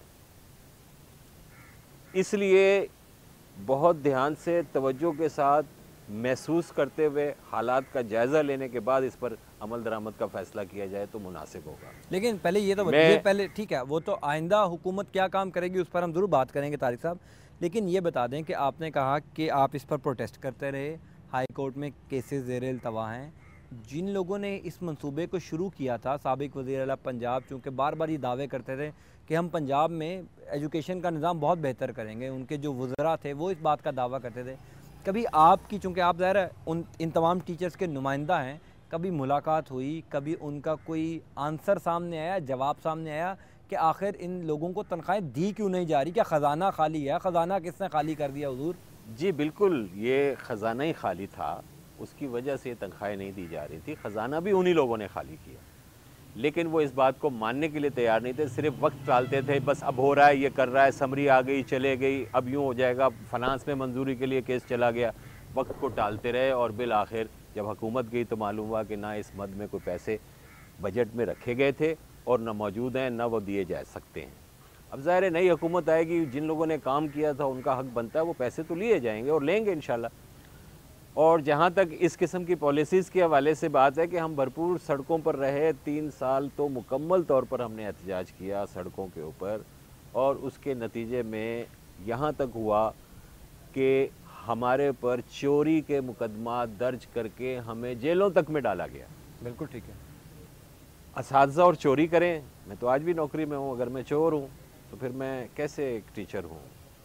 इसलिए बहुत ध्यान से तवज्जो के साथ महसूस करते हुए हालात का जायज़ा लेने के बाद इस पर अमल दरामद का फ़ैसला किया जाए तो मुनासिब होगा। लेकिन पहले ये तो बताइए, पहले ठीक है वो तो आइंदा हुकूमत क्या काम करेगी उस पर हम ज़रूर बात करेंगे तारिक साहब, लेकिन ये बता दें कि आपने कहा कि आप इस पर प्रोटेस्ट करते रहे, हाई कोर्ट में केसेस ज़ेर इल्तवा हैं। जिन लोगों ने इस मंसूबे को शुरू किया था, साबिक वज़ीर आला पंजाब चूँकि बार बार ये दावे करते थे कि हम पंजाब में एजुकेशन का निज़ाम बहुत बेहतर करेंगे, उनके जो वज़रा थे वो इस बात का दावा करते थे। कभी आपकी, चूँकि आप ज़ाहिर है इन तमाम टीचर्स के नुमाइंदा हैं, कभी मुलाकात हुई, कभी उनका कोई आंसर सामने आया, जवाब सामने आया कि आखिर इन लोगों को तनख्वाहें दी क्यों नहीं जा रही? क्या ख़जाना खाली है? ख़जाना किसने खाली कर दिया हुजूर? जी बिल्कुल, ये ख़जाना ही खाली था, उसकी वजह से तनख्वाहें नहीं दी जा रही थी। ख़जाना भी उन्हीं लोगों ने खाली किया, लेकिन वो इस बात को मानने के लिए तैयार नहीं थे, सिर्फ वक्त टालते थे। बस अब हो रहा है, ये कर रहा है, समरी आ गई, चले गई, अब यूँ हो जाएगा, फाइनेंस में मंजूरी के लिए केस चला गया, वक्त को टालते रहे। और बिल आखिर जब हुकूमत गई तो मालूम हुआ कि ना इस मद में कोई पैसे बजट में रखे गए थे और ना मौजूद हैं, ना वो दिए जा सकते हैं। अब ज़ाहिर है नई हुकूमत आएगी, जिन लोगों ने काम किया था उनका हक बनता है, वो पैसे तो लिए जाएंगे और लेंगे इंशाल्लाह। और जहाँ तक इस किस्म की पॉलिसीज़ के हवाले से बात है कि हम भरपूर सड़कों पर रहे, 3 साल तो मुकम्मल तौर पर हमने एहतजाज किया सड़कों के ऊपर, और उसके नतीजे में यहाँ तक हुआ कि हमारे ऊपर चोरी के मुकदमा दर्ज करके हमें जेलों तक में डाला गया। बिल्कुल ठीक है। असातिज़ा और चोरी करें, मैं तो आज भी नौकरी में हूँ, अगर मैं चोर हूँ तो फिर मैं कैसे एक टीचर हूँ?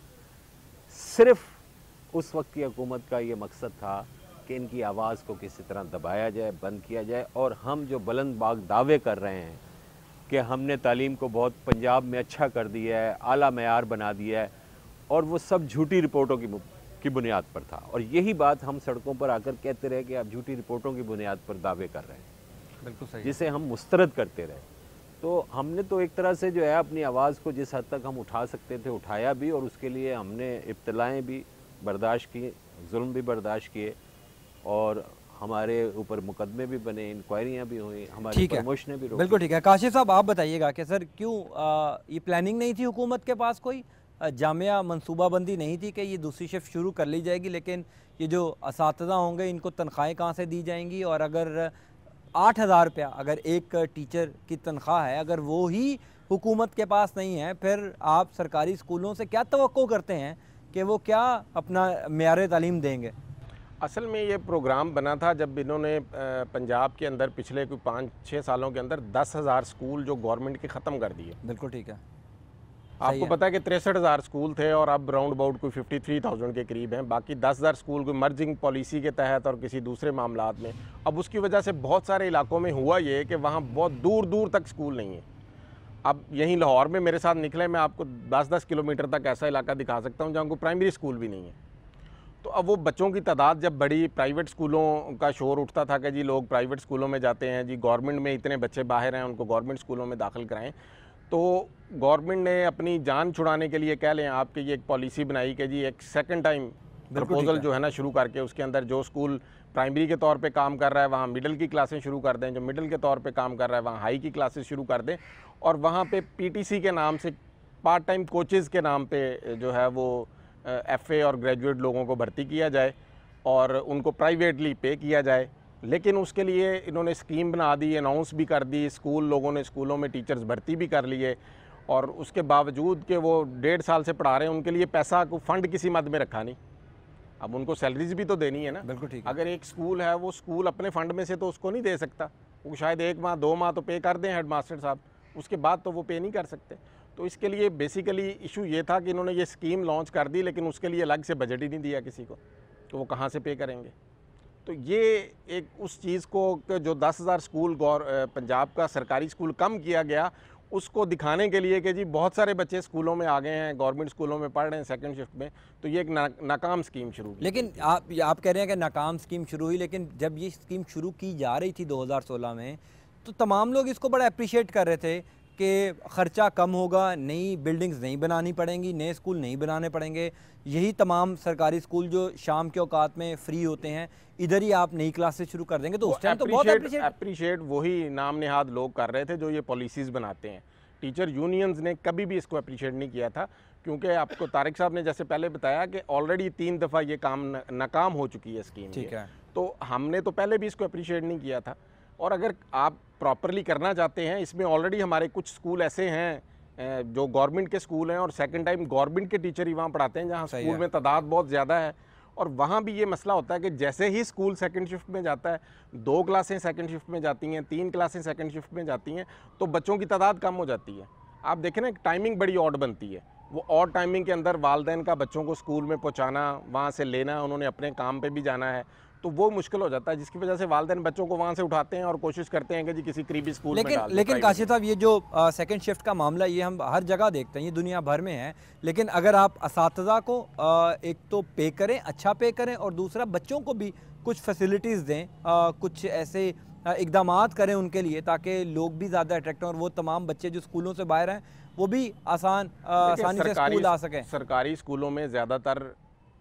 सिर्फ़ उस वक्त की हुकूमत का ये मकसद था कि इनकी आवाज़ को किसी तरह दबाया जाए, बंद किया जाए। और हम जो बुलंद बाग दावे कर रहे हैं कि हमने तालीम को बहुत पंजाब में अच्छा कर दिया है, आला मेयार बना दिया है, और वो सब झूठी रिपोर्टों की बुनियाद पर था। और यही बात हम सड़कों पर आकर कहते रहे कि आप झूठी रिपोर्टों की बुनियाद पर दावे कर रहे हैं, बिल्कुल सही, जिसे हम मुस्तरद करते रहे। तो हमने तो एक तरह से जो है अपनी आवाज़ को जिस हद तक हम उठा सकते थे उठाया भी, और उसके लिए हमने इब्तलाएँ भी बर्दाश्त की, जुल्म भी बर्दाश्त किए, और हमारे ऊपर मुकदमे भी बने, इंक्वायरियाँ भी हुई, हमारी प्रमोशनें भी रोकी। बिल्कुल ठीक है। काशिफ साहब आप बताइएगा कि सर क्यों ये प्लानिंग नहीं थी हुकूमत के पास, कोई जामिया मनसूबाबंदी नहीं थी कि ये दूसरी शिफ्ट शुरू कर ली जाएगी, लेकिन ये जो असातिज़ा होंगे इनको तनख्वाहें कहाँ से दी जाएंगी? और अगर 8,000 रुपया अगर एक टीचर की तनख्वाह है, अगर वो ही हुकूमत के पास नहीं है, फिर आप सरकारी स्कूलों से क्या तवक्को करते हैं कि वो क्या अपना मेयार तालीम देंगे? असल में ये प्रोग्राम बना था जब इन्होंने पंजाब के अंदर पिछले कोई 5-6 सालों के अंदर 10,000 स्कूल जो गवर्नमेंट के ख़त्म कर दिए। बिल्कुल ठीक है। आपको पता है कि 63,000 स्कूल थे और अब राउंड अबाउट कोई 53,000 के करीब हैं। बाकी 10,000 स्कूल कोई मर्जिंग पॉलिसी के तहत और किसी दूसरे मामलात में। अब उसकी वजह से बहुत सारे इलाकों में हुआ ये कि वहाँ बहुत दूर दूर तक स्कूल नहीं है। अब यहीं लाहौर में मेरे साथ निकले, मैं आपको 10-10 किलोमीटर तक ऐसा इलाका दिखा सकता हूँ जहाँ कोई प्राइमरी स्कूल भी नहीं है। तो अब वो बच्चों की तादाद जब बड़ी, प्राइवेट स्कूलों का शोर उठता था कि जी लोग प्राइवेट स्कूलों में जाते हैं, जी गवर्नमेंट में इतने बच्चे बाहर हैं, उनको गवर्नमेंट स्कूलों में दाखिल कराएं। तो गवर्नमेंट ने अपनी जान छुड़ाने के लिए कह लें आपके ये एक पॉलिसी बनाई कि जी एक सेकंड टाइम प्रपोजल जो है ना शुरू करके उसके अंदर जो स्कूल प्राइमरी के तौर पे काम कर रहा है वहाँ मिडिल की क्लासें शुरू कर दें, जो मिडिल के तौर पे काम कर रहा है वहाँ हाई की क्लासेस शुरू कर दें, और वहाँ पे पीटीसी के नाम से, पार्ट टाइम कोचेज़ के नाम पे जो है वो एफए और ग्रेजुएट लोगों को भर्ती किया जाए और उनको प्राइवेटली पे किया जाए। लेकिन उसके लिए इन्होंने स्कीम बना दी, अनाउंस भी कर दी, स्कूल लोगों ने स्कूलों में टीचर्स भर्ती भी कर लिए, और उसके बावजूद कि वो 1.5 साल से पढ़ा रहे हैं उनके लिए पैसा को फंड किसी मद में रखा नहीं। अब उनको सैलरीज भी तो देनी है ना। बिल्कुल ठीक। अगर एक स्कूल है वो स्कूल अपने फ़ंड में से तो उसको नहीं दे सकता, वो शायद 1 माह 2 माह तो पे कर दें हेड मास्टर साहब, उसके बाद तो वो पे नहीं कर सकते। तो इसके लिए बेसिकली इशू ये था कि इन्होंने ये स्कीम लॉन्च कर दी लेकिन उसके लिए अलग से बजट ही नहीं दिया किसी को, तो वो कहाँ से पे करेंगे। तो ये एक उस चीज़ को जो 10,000 स्कूल पंजाब का सरकारी स्कूल कम किया गया उसको दिखाने के लिए कि जी बहुत सारे बच्चे स्कूलों में आ गए हैं, गवर्नमेंट स्कूलों में पढ़ रहे हैं सेकंड शिफ्ट में, तो ये एक नाकाम स्कीम शुरू की। लेकिन आप कह रहे हैं कि नाकाम स्कीम शुरू हुई, लेकिन जब ये स्कीम शुरू की जा रही थी 2016 में तो तमाम लोग इसको बड़ा अप्रिशिएट कर रहे थे कि ख़र्चा कम होगा, नई बिल्डिंग्स नहीं बनानी पड़ेंगी, नए स्कूल नहीं बनाने पड़ेंगे, यही तमाम सरकारी स्कूल जो शाम के औकात में फ्री होते हैं इधर ही आप नई क्लासेस शुरू कर देंगे। तो उस टाइम तो बहुत अप्रिशिएट वही नाम नेहाद लोग कर रहे थे जो ये पॉलिसीज़ बनाते हैं। टीचर यूनियंस ने कभी भी इसको अप्रिशिएट नहीं किया था, क्योंकि आपको तारिक साहब ने जैसे पहले बताया कि ऑलरेडी 3 दफ़ा ये काम नाकाम हो चुकी है स्कीम। ठीक है, तो हमने तो पहले भी इसको अप्रिशिएट नहीं किया था। और अगर आप प्रॉपरली करना चाहते हैं, इसमें ऑलरेडी हमारे कुछ स्कूल ऐसे हैं जो गवर्नमेंट के स्कूल हैं और सेकंड टाइम गवर्नमेंट के टीचर ही वहाँ पढ़ाते हैं जहाँ स्कूल में तादाद बहुत ज़्यादा है, और वहाँ भी ये मसला होता है कि जैसे ही स्कूल सेकंड शिफ्ट में जाता है, 2 क्लासें सेकंड शिफ्ट में जाती हैं, 3 क्लासें सेकंड शिफ्ट में जाती हैं, तो बच्चों की तादाद कम हो जाती है। आप देखें ना, टाइमिंग बड़ी ऑड बनती है, वो ऑड टाइमिंग के अंदर वालिदैन का बच्चों को स्कूल में पहुँचाना, वहाँ से लेना, उन्होंने अपने काम पर भी जाना है, तो वो मुश्किल हो जाता है, जिसकी वजह से वालिदैन बच्चों को वहाँ से उठाते हैं और कोशिश करते हैं कि जी किसी करीबी स्कूल में डाल दें। लेकिन काशिफ साहब, ये जो सेकंड शिफ्ट का मामला ये हम हर जगह देखते हैं, ये दुनिया भर में है, लेकिन अगर आप असातिज़ा को एक तो पे करें, अच्छा पे करें, और दूसरा बच्चों को भी कुछ फैसिलिटीज़ दें, कुछ ऐसे इक़दामात करें उनके लिए ताकि लोग भी ज़्यादा अट्रैक्ट हों और वो तमाम बच्चे जो स्कूलों से बाहर हैं वो भी आसानी से स्कूल आ सकें। सरकारी स्कूलों में ज़्यादातर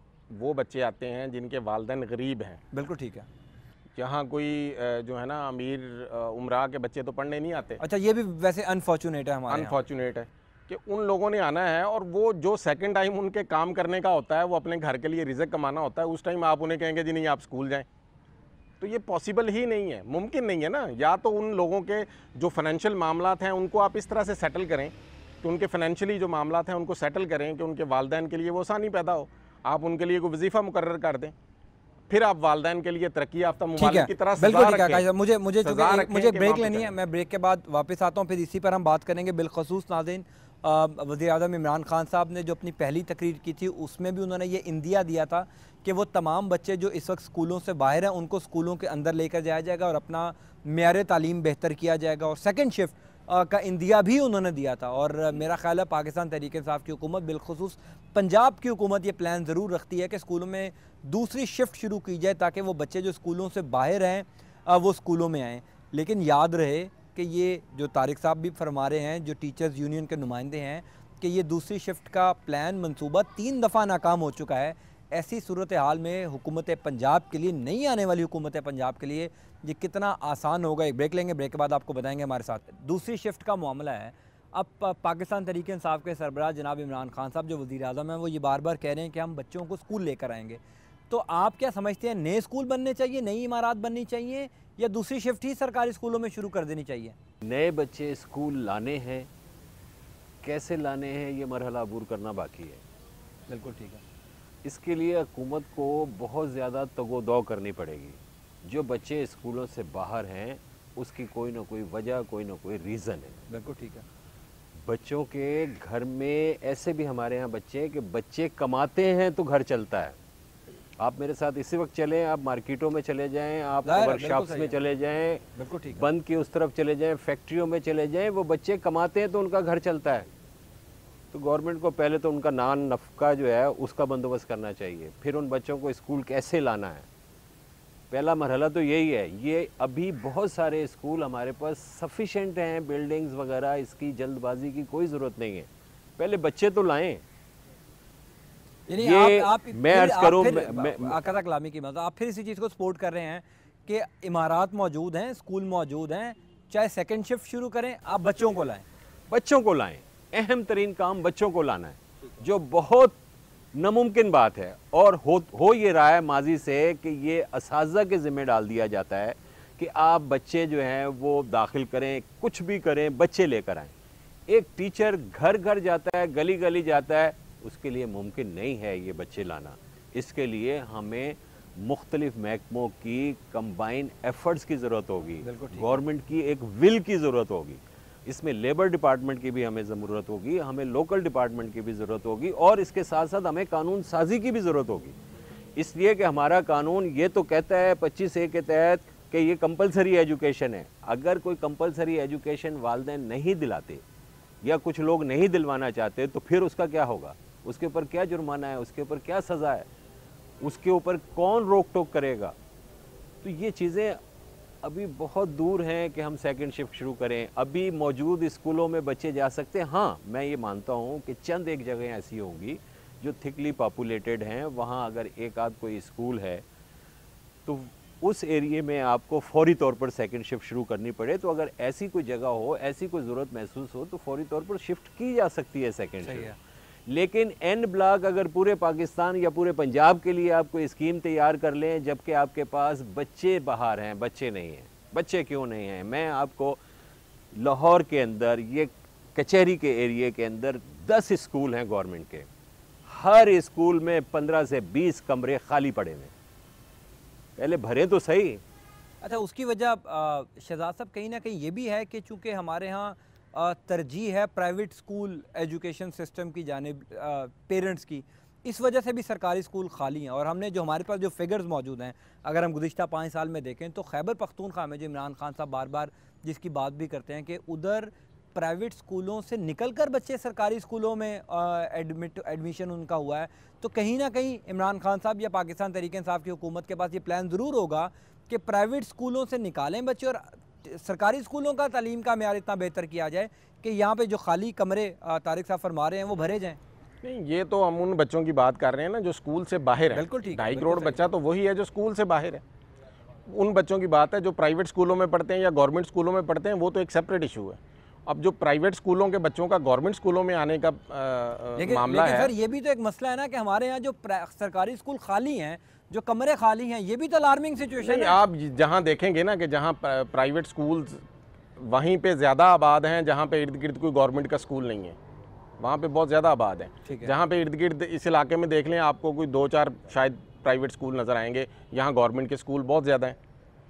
वो बच्चे आते हैं जिनके वालिदैन गरीब हैं। बिल्कुल ठीक है। यहाँ कोई जो है ना अमीर उमरा के बच्चे तो पढ़ने नहीं आते। अच्छा, ये भी वैसे अनफॉर्चुनेट है, हमारे अनफॉर्चुनेट है कि उन लोगों ने आना है और वो जो सेकंड टाइम उनके काम करने का होता है, वो अपने घर के लिए रिज़्क कमाना होता है, उस टाइम आप उन्हें कहेंगे जी नहीं आप स्कूल जाएँ, तो ये पॉसिबल ही नहीं है, मुमकिन नहीं है ना। या तो उन लोगों के जो फाइनेंशियल मामलात हैं उनको आप इस तरह से सेटल करें कि उनके फाइनेंशियली जो मामलात हैं उनको सेटल करें कि उनके वालिदैन के लिए वो आसानी पैदा हो, आप उनके लिए कोई वजीफ़ा मुकर्रर कर दें, फिर आप वालिदैन के लिए तरक्की याफ्ता मुमालिक की तरह बिल्कुल ठीक है। मुझे ब्रेक लेनी है, मैं ब्रेक के बाद वापस आता हूँ, फिर इसी पर हम बात करेंगे। बिलखसूस नाज़रीन, वज़ीर-ए-आज़म इमरान खान साहब ने जो अपनी पहली तकरीर की थी उसमें भी उन्होंने ये इंदिया दिया था कि वो तमाम बच्चे जो इस वक्त स्कूलों से बाहर हैं उनको स्कूलों के अंदर लेकर जाया जाएगा और अपना मेयार तालीम बेहतर किया जाएगा, और सेकंड शिफ्ट का इंदिया भी उन्होंने दिया था। और मेरा ख्याल है पाकिस्तान तहरीक-ए-इंसाफ की हुकूमत, बिलखुसूस पंजाब की हुकूमत, ये प्लान ज़रूर रखती है कि स्कूलों में दूसरी शिफ्ट शुरू की जाए ताकि वो बच्चे जो स्कूलों से बाहर हैं वो स्कूलों में आएँ। लेकिन याद रहे कि ये जो तारिक साहब भी फरमा रहे हैं, जो टीचर्स यूनियन के नुमाइंदे हैं, कि ये दूसरी शिफ्ट का प्लान मनसूबा 3 दफ़ा नाकाम हो चुका है। ऐसी सूरत हाल में हुकूमत पंजाब के लिए, नहीं आने वाली हुकूमत पंजाब के लिए ये कितना आसान होगा। एक ब्रेक लेंगे, ब्रेक के बाद आपको बताएंगे हमारे साथ। दूसरी शिफ्ट का मामला है, अब पाकिस्तान तहरीक इंसाफ के सरबराह जनाब इमरान खान साहब जो वज़ीर-ए-आज़म हैं वो ये बार बार कह रहे हैं कि हम बच्चों को स्कूल लेकर आएंगे। तो आप क्या समझते हैं, नए स्कूल बनने चाहिए, नई इमारत बननी चाहिए, या दूसरी शिफ्ट ही सरकारी स्कूलों में शुरू कर देनी चाहिए? नए बच्चे स्कूल लाने हैं, कैसे लाने हैं ये मरहला अबूर करना बाकी है। बिल्कुल ठीक है। इसके लिए हुकूमत को बहुत ज़्यादा तगोदौ करनी पड़ेगी। जो बच्चे स्कूलों से बाहर हैं उसकी कोई ना कोई वजह, कोई ना कोई रीज़न है। बिल्कुल ठीक है। बच्चों के घर में ऐसे भी हमारे यहाँ बच्चे हैं कि बच्चे कमाते हैं तो घर चलता है। आप मेरे साथ इसी वक्त चलें, आप मार्केटों में चले जाएं, आप वर्कशॉप्स में चले जाएं, बिल्कुल ठीक है। बंद की उस तरफ चले जाएं, फैक्ट्रियों में चले जाएं, वो बच्चे कमाते हैं तो उनका घर चलता है। तो गवर्नमेंट को पहले तो उनका नान नफ़का जो है उसका बंदोबस्त करना चाहिए, फिर उन बच्चों को स्कूल कैसे लाना है, पहला मरहला तो यही है। ये अभी बहुत सारे स्कूल हमारे पास सफिशेंट हैं, बिल्डिंग्स वगैरह, इसकी जल्दबाजी की कोई ज़रूरत नहीं है, पहले बच्चे तो लाएं। ये आप मैं अर्ज करूं, आकाज़ा कलामी की मतलब आप फिर इसी चीज़ को सपोर्ट कर रहे हैं कि इमारात मौजूद हैं, स्कूल मौजूद हैं, चाहे सेकंड शिफ्ट शुरू करें, आप बच्चों को लाएं। बच्चों को लाएं, अहम तरीन काम बच्चों को लाना है, जो बहुत नामुमकिन बात है। और हो ये रहा है माजी से कि ये असातिज़ा के ज़िम्मे डाल दिया जाता है कि आप बच्चे जो हैं वो दाखिल करें, कुछ भी करें, बच्चे लेकर आएँ। एक टीचर घर घर जाता है, गली गली जाता है, उसके लिए मुमकिन नहीं है ये बच्चे लाना। इसके लिए हमें मुख्तलिफ महकमों की कंबाइन एफर्ट्स की ज़रूरत होगी, गवर्नमेंट की एक विल की ज़रूरत होगी। इसमें लेबर डिपार्टमेंट की भी हमें ज़रूरत होगी, हमें लोकल डिपार्टमेंट की भी ज़रूरत होगी, और इसके साथ साथ हमें कानून साजी की भी ज़रूरत होगी। इसलिए कि हमारा कानून ये तो कहता है 25A के तहत कि ये कंपलसरी एजुकेशन है। अगर कोई कंपलसरी एजुकेशन वालिदैन नहीं दिलाते या कुछ लोग नहीं दिलवाना चाहते तो फिर उसका क्या होगा, उसके ऊपर क्या जुर्माना है, उसके ऊपर क्या सज़ा है, उसके ऊपर कौन रोक टोक करेगा। तो ये चीज़ें अभी बहुत दूर हैं कि हम सेकंड शिफ्ट शुरू करें। अभी मौजूद स्कूलों में बच्चे जा सकते हैं। हाँ, मैं ये मानता हूँ कि चंद एक जगह ऐसी होंगी जो थिकली पॉपुलेटेड हैं, वहाँ अगर एक आध कोई स्कूल है तो उस एरिए में आपको फौरी तौर पर सेकंड शिफ्ट शुरू करनी पड़े। तो अगर ऐसी कोई जगह हो, ऐसी कोई ज़रूरत महसूस हो, तो फौरी तौर पर शिफ्ट की जा सकती है सेकंड शिफ्ट। लेकिन एन ब्लॉक अगर पूरे पाकिस्तान या पूरे पंजाब के लिए आप कोई स्कीम तैयार कर लें, जबकि आपके पास बच्चे बाहर हैं, बच्चे नहीं हैं। बच्चे क्यों नहीं हैं? मैं आपको लाहौर के अंदर, ये कचहरी के एरिए के अंदर 10 स्कूल हैं गवर्नमेंट के, हर स्कूल में 15 से 20 कमरे खाली पड़े हुए। पहले भरे तो सही। अच्छा, उसकी वजह शहजाद साहब कहीं ना कहीं ये भी है कि चूँकि हमारे यहाँ तरजीह है प्राइवेट स्कूल एजुकेशन सिस्टम की जानिब पेरेंट्स की, इस वजह से भी सरकारी स्कूल खाली हैं। और हमने जो हमारे पास जो फिगर्स मौजूद हैं, अगर हम गुज़िश्ता 5 साल में देखें तो खैबर पख्तूनख्वा में जो इमरान खान साहब बार बार जिसकी बात भी करते हैं कि उधर प्राइवेट स्कूलों से निकल कर बच्चे सरकारी स्कूलों में एडमिशन उनका हुआ है। तो कहीं ना कहीं इमरान खान साहब या पाकिस्तान तहरीक इंसाफ की हुकूमत के पास ये प्लान ज़रूर होगा कि प्राइवेट स्कूलों से निकालें बच्चे और सरकारी स्कूलों का तालीम का मेयार इतना बेहतर किया जाए कि यहाँ पे जो खाली कमरे तारिक साहब फरमा रहे हैं वो भरे जाएं। नहीं, ये तो हम उन बच्चों की बात कर रहे हैं ना जो स्कूल से बाहर है। बिल्कुल ठीक है, 2.5 करोड़ बच्चा तो वही है जो स्कूल से बाहर है। उन बच्चों की बात है जो प्राइवेट स्कूलों में पढ़ते हैं या गवर्नमेंट स्कूलों में पढ़ते हैं, वो तो एक सेपरेट इशू है। अब जो प्राइवेट स्कूलों के बच्चों का गवर्नमेंट स्कूलों में आने का मामला है, सर ये भी तो एक मसला है ना कि हमारे यहाँ जो सरकारी स्कूल खाली हैं, जो कमरे खाली हैं, ये भी तो अलार्मिंग सिचुएशन है। आप जहाँ देखेंगे ना कि जहाँ प्राइवेट स्कूल्स वहीं पे ज़्यादा आबाद हैं, जहाँ पे इर्द गिर्द कोई गवर्नमेंट का स्कूल नहीं है, वहाँ पे बहुत ज़्यादा आबाद है। जहाँ पे इर्द गिर्द इस इलाके में देख लें, आपको कोई 2-4 शायद प्राइवेट स्कूल नज़र आएंगे, यहाँ गवर्नमेंट के स्कूल बहुत ज़्यादा हैं।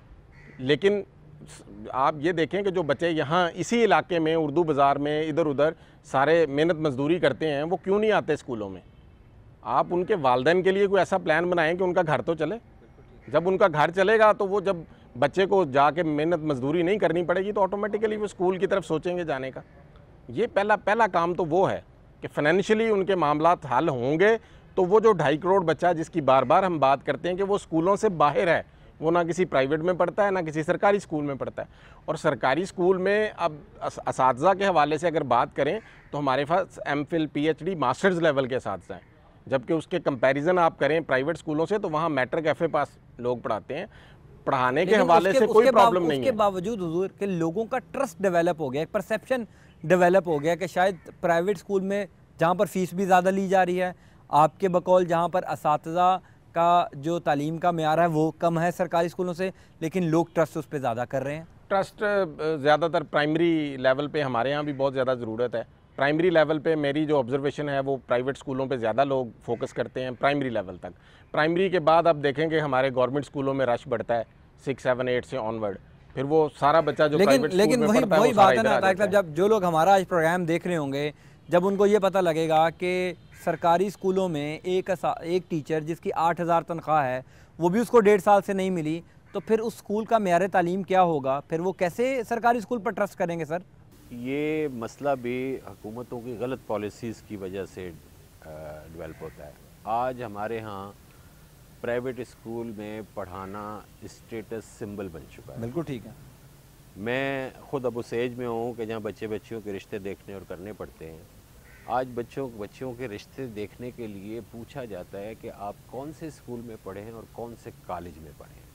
लेकिन आप ये देखें कि जो बच्चे यहाँ इसी इलाके में उर्दू बाज़ार में इधर उधर सारे मेहनत मजदूरी करते हैं, वो क्यों नहीं आते स्कूलों में? आप उनके वालिदैन के लिए कोई ऐसा प्लान बनाएं कि उनका घर तो चले। जब उनका घर चलेगा तो वो जब बच्चे को जाके मेहनत मजदूरी नहीं करनी पड़ेगी तो ऑटोमेटिकली वो स्कूल की तरफ सोचेंगे जाने का। ये पहला काम तो वो है कि फाइनेंशियली उनके मामलात हल होंगे तो वो जो 2.5 करोड़ बच्चा जिसकी बार बार हम बात करते हैं कि वो स्कूलों से बाहर है, वो ना किसी प्राइवेट में पढ़ता है ना किसी सरकारी स्कूल में पढ़ता है। और सरकारी स्कूल में अब असातिज़ा के हवाले से अगर बात करें तो हमारे पास MPhil PhD मास्टर्स लेवल के असातिज़ा हैं, जबकि उसके कंपैरिजन आप करें प्राइवेट स्कूलों से तो वहाँ मैट्रिक FA पास लोग पढ़ाते हैं। पढ़ाने के हवाले से कोई प्रॉब्लम नहीं है। उसके बावजूद हुजूर के लोगों का ट्रस्ट डेवलप हो गया, एक परसेप्शन डेवलप हो गया कि शायद प्राइवेट स्कूल में जहाँ पर फ़ीस भी ज़्यादा ली जा रही है, आपके बकौल जहाँ पर असातिज़ा का जो तालीम का मेयार है वो कम है सरकारी स्कूलों से, लेकिन लोग ट्रस्ट उस पर ज़्यादा कर रहे हैं। ट्रस्ट ज़्यादातर प्राइमरी लेवल पे हमारे यहाँ भी बहुत ज़्यादा ज़रूरत है। प्राइमरी लेवल पे मेरी जो ऑब्जर्वेशन है वो प्राइवेट स्कूलों पे ज़्यादा लोग फोकस करते हैं प्राइमरी लेवल तक। प्राइमरी के बाद आप देखेंगे हमारे गवर्नमेंट स्कूलों में रश बढ़ता है 6, 7, 8 से ऑनवर्ड, फिर वो सारा बच्चा जो लेकिन प्राइवेट लेकिन स्कूल में वही पढ़ता है वही वो सारा बात है इधर ना आ तारिक जाता साहब, है। जब जो लोग हमारा आज प्रोग्राम देख रहे होंगे, जब उनको ये पता लगेगा कि सरकारी स्कूलों में एक टीचर जिसकी 8,000 तनख्वाह है वो भी उसको 1.5 साल से नहीं मिली, तो फिर उस स्कूल का मेयार तालीम क्या होगा? फिर वो कैसे सरकारी स्कूल पर ट्रस्ट करेंगे सर? ये मसला भी हुकूमतों की गलत पॉलिसीज़ की वजह से डेवलप होता है। आज हमारे यहाँ प्राइवेट स्कूल में पढ़ाना स्टेटस सिंबल बन चुका है। बिल्कुल ठीक है। मैं ख़ुद अब उस एज में हूँ कि जहाँ बच्चियों के रिश्ते देखने और करने पड़ते हैं। आज बच्चों के रिश्ते देखने के लिए पूछा जाता है कि आप कौन से स्कूल में पढ़े हैं और कौन से कॉलेज में पढ़े हैं।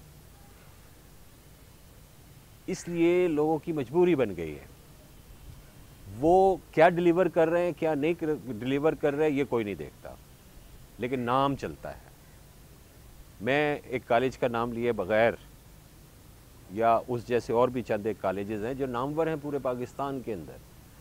इसलिए लोगों की मजबूरी बन गई है, वो क्या डिलीवर कर रहे हैं क्या नहीं डिलीवर कर रहे हैं ये कोई नहीं देखता, लेकिन नाम चलता है। मैं एक कॉलेज का नाम लिए बगैर, या उस जैसे और भी चंद एक कॉलेजेस हैं जो नामवर हैं पूरे पाकिस्तान के अंदर,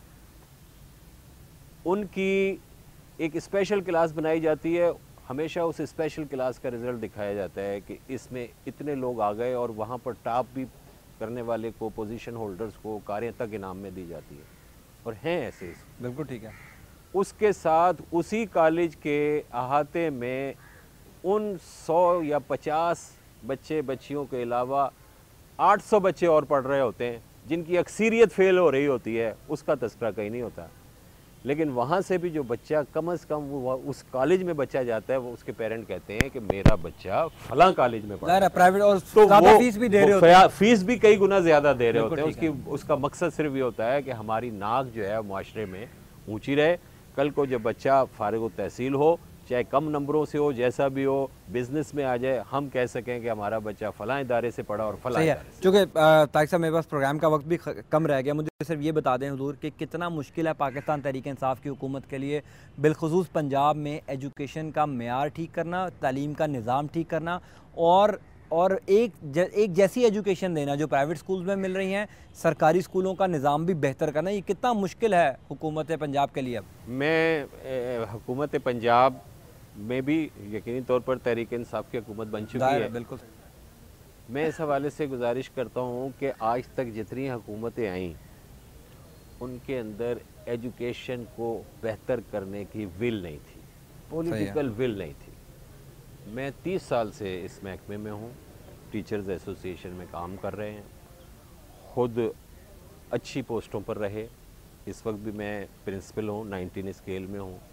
उनकी एक स्पेशल क्लास बनाई जाती है। हमेशा उस स्पेशल क्लास का रिज़ल्ट दिखाया जाता है कि इसमें इतने लोग आ गए, और वहाँ पर टॉप भी करने वाले को, पोजीशन होल्डर्स को कारें तक इनाम में दी जाती है, और हैं ऐसे। बिल्कुल ठीक है। उसके साथ उसी कॉलेज के अहाते में उन 100 या 50 बच्चियों के अलावा 800 बच्चे और पढ़ रहे होते हैं जिनकी अक्सरियत फेल हो रही होती है, उसका तस्करा कहीं नहीं होता। लेकिन वहाँ से भी जो बच्चा कम से कम वो उस कॉलेज में बच्चा जाता है, वो उसके पेरेंट कहते हैं कि मेरा बच्चा फलां कॉलेज में पढ़ा है, प्राइवेट और तो ज़्यादा फीस भी दे रहे होते हैं। फीस भी कई गुना ज़्यादा दे रहे होते हैं। उसका मकसद सिर्फ ये होता है कि हमारी नाक जो है मुआशरे में ऊँची रहे। कल को जब बच्चा फारिग तहसील हो, चाहे कम नंबरों से हो, जैसा भी हो, बिजनेस में आ जाए, हम कह सकें कि हमारा बच्चा फलां इदारे से पढ़ा और फलां इदारे से। चूँकि तारिक साहब मेरे पास प्रोग्राम का वक्त भी कम रह गया, मुझे सिर्फ ये बता दें हुजूर कि कितना मुश्किल है पाकिस्तान तहरीक इंसाफ की हुकूमत के लिए बिलखुसूस पंजाब में एजुकेशन का मेयार ठीक करना, तालीम का निज़ाम ठीक करना, और एक जैसी एजुकेशन देना जो प्राइवेट स्कूल्स में मिल रही हैं, सरकारी स्कूलों का निज़ाम भी बेहतर करना। ये कितना मुश्किल है हुकूमत पंजाब के लिए? अब मैं हुकूमत पंजाब में भी यकीनी तौर पर तहरीक इंसाफ की हुकूमत बन चुकी है। बिल्कुल। मैं इस हवाले से गुजारिश करता हूँ कि आज तक जितनी हुकूमतें आईं उनके अंदर एजुकेशन को बेहतर करने की विल नहीं थी, पॉलिटिकल विल नहीं थी। मैं 30 साल से इस महकमे में हूँ, टीचर्स एसोसिएशन में काम कर रहे हैं, खुद अच्छी पोस्टों पर रहे। इस वक्त भी मैं प्रिंसिपल हूँ, 19 स्केल में हूँ।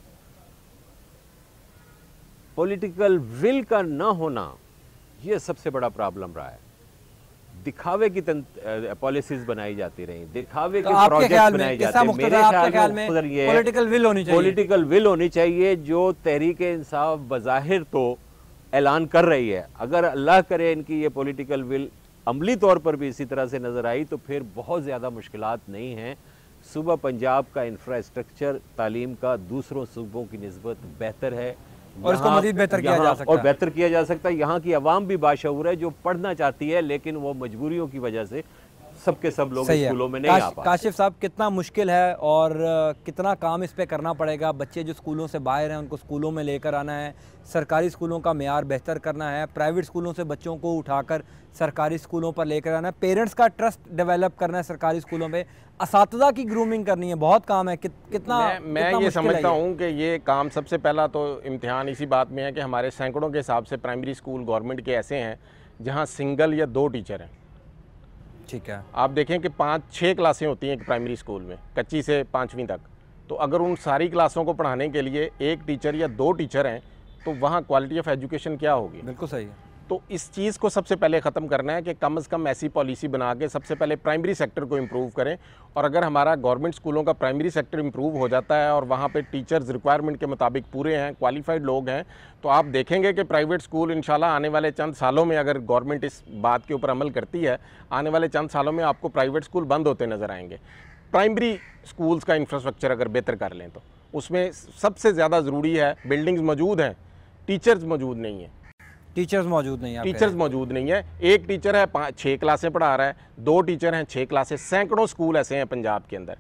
पॉलिटिकल विल का ना होना ये सबसे बड़ा प्रॉब्लम रहा है। दिखावे की पॉलिसीज बनाई जाती रही, दिखावे के प्रोजेक्ट बनाए जाते हैं। मेरे ख्याल में पॉलिटिकल विल होनी चाहिए। पॉलिटिकल विल होनी चाहिए जो तहरीक इंसाफ बज़ाहिर तो ऐलान कर रही है। अगर अल्लाह करे इनकी ये पॉलिटिकल विल अमली तौर पर भी इसी तरह से नज़र आई तो फिर बहुत ज़्यादा मुश्किलात नहीं हैं। सूबा पंजाब का इंफ्रास्ट्रक्चर तालीम का दूसरों सूबों की निस्बत बेहतर है, और इसको मज़ीद बेहतर किया जा सकता है। और बेहतर किया जा सकता है। यहाँ की आवाम भी बाशऊर है जो पढ़ना चाहती है, लेकिन वो मजबूरियों की वजह से सबके सब लोग स्कूलों में नहीं आ पाते। काशिफ साहब, कितना मुश्किल है और कितना काम इस पे करना पड़ेगा। बच्चे जो स्कूलों से बाहर हैं उनको स्कूलों में लेकर आना है, सरकारी स्कूलों का मेयार बेहतर करना है, प्राइवेट स्कूलों से बच्चों को उठाकर सरकारी स्कूलों पर लेकर आना है, पेरेंट्स का ट्रस्ट डेवलप करना है सरकारी स्कूलों में, असातिज़ा की ग्रूमिंग करनी है। बहुत काम है। कितना मैं ये समझता हूँ कि ये काम सबसे पहला तो इम्तिहान इसी बात में है कि हमारे सैकड़ों के हिसाब से प्राइमरी स्कूल गवर्नमेंट के ऐसे हैं जहाँ सिंगल या 2 टीचर हैं। ठीक है, आप देखें कि 5-6 क्लासें होती हैं एक प्राइमरी स्कूल में, कच्ची से 5वीं तक। तो अगर उन सारी क्लासों को पढ़ाने के लिए 1 टीचर या 2 टीचर हैं तो वहाँ क्वालिटी ऑफ एजुकेशन क्या होगी? बिल्कुल सही है। तो इस चीज़ को सबसे पहले ख़त्म करना है कि कम से कम ऐसी पॉलिसी बना के सबसे पहले प्राइमरी सेक्टर को इम्प्रूव करें। और अगर हमारा गवर्नमेंट स्कूलों का प्राइमरी सेक्टर इम्प्रूव हो जाता है और वहाँ पे टीचर्स रिक्वायरमेंट के मुताबिक पूरे हैं, क्वालिफाइड लोग हैं, तो आप देखेंगे कि प्राइवेट स्कूल इंशाल्लाह आने वाले चंद सालों में, अगर गवर्नमेंट इस बात के ऊपर अमल करती है, आने वाले चंद सालों में आपको प्राइवेट स्कूल बंद होते नज़र आएंगे। प्राइमरी स्कूल्स का इंफ्रास्ट्रक्चर अगर बेहतर कर लें तो उसमें सबसे ज़्यादा ज़रूरी है, बिल्डिंग्स मौजूद हैं, टीचर्स मौजूद नहीं हैं। टीचर्स मौजूद नहीं है। टीचर्स मौजूद नहीं है। 1 टीचर है 6 क्लासें पढ़ा रहा है, 2 टीचर हैं 6 क्लासें। सैकड़ों स्कूल ऐसे हैं पंजाब के अंदर।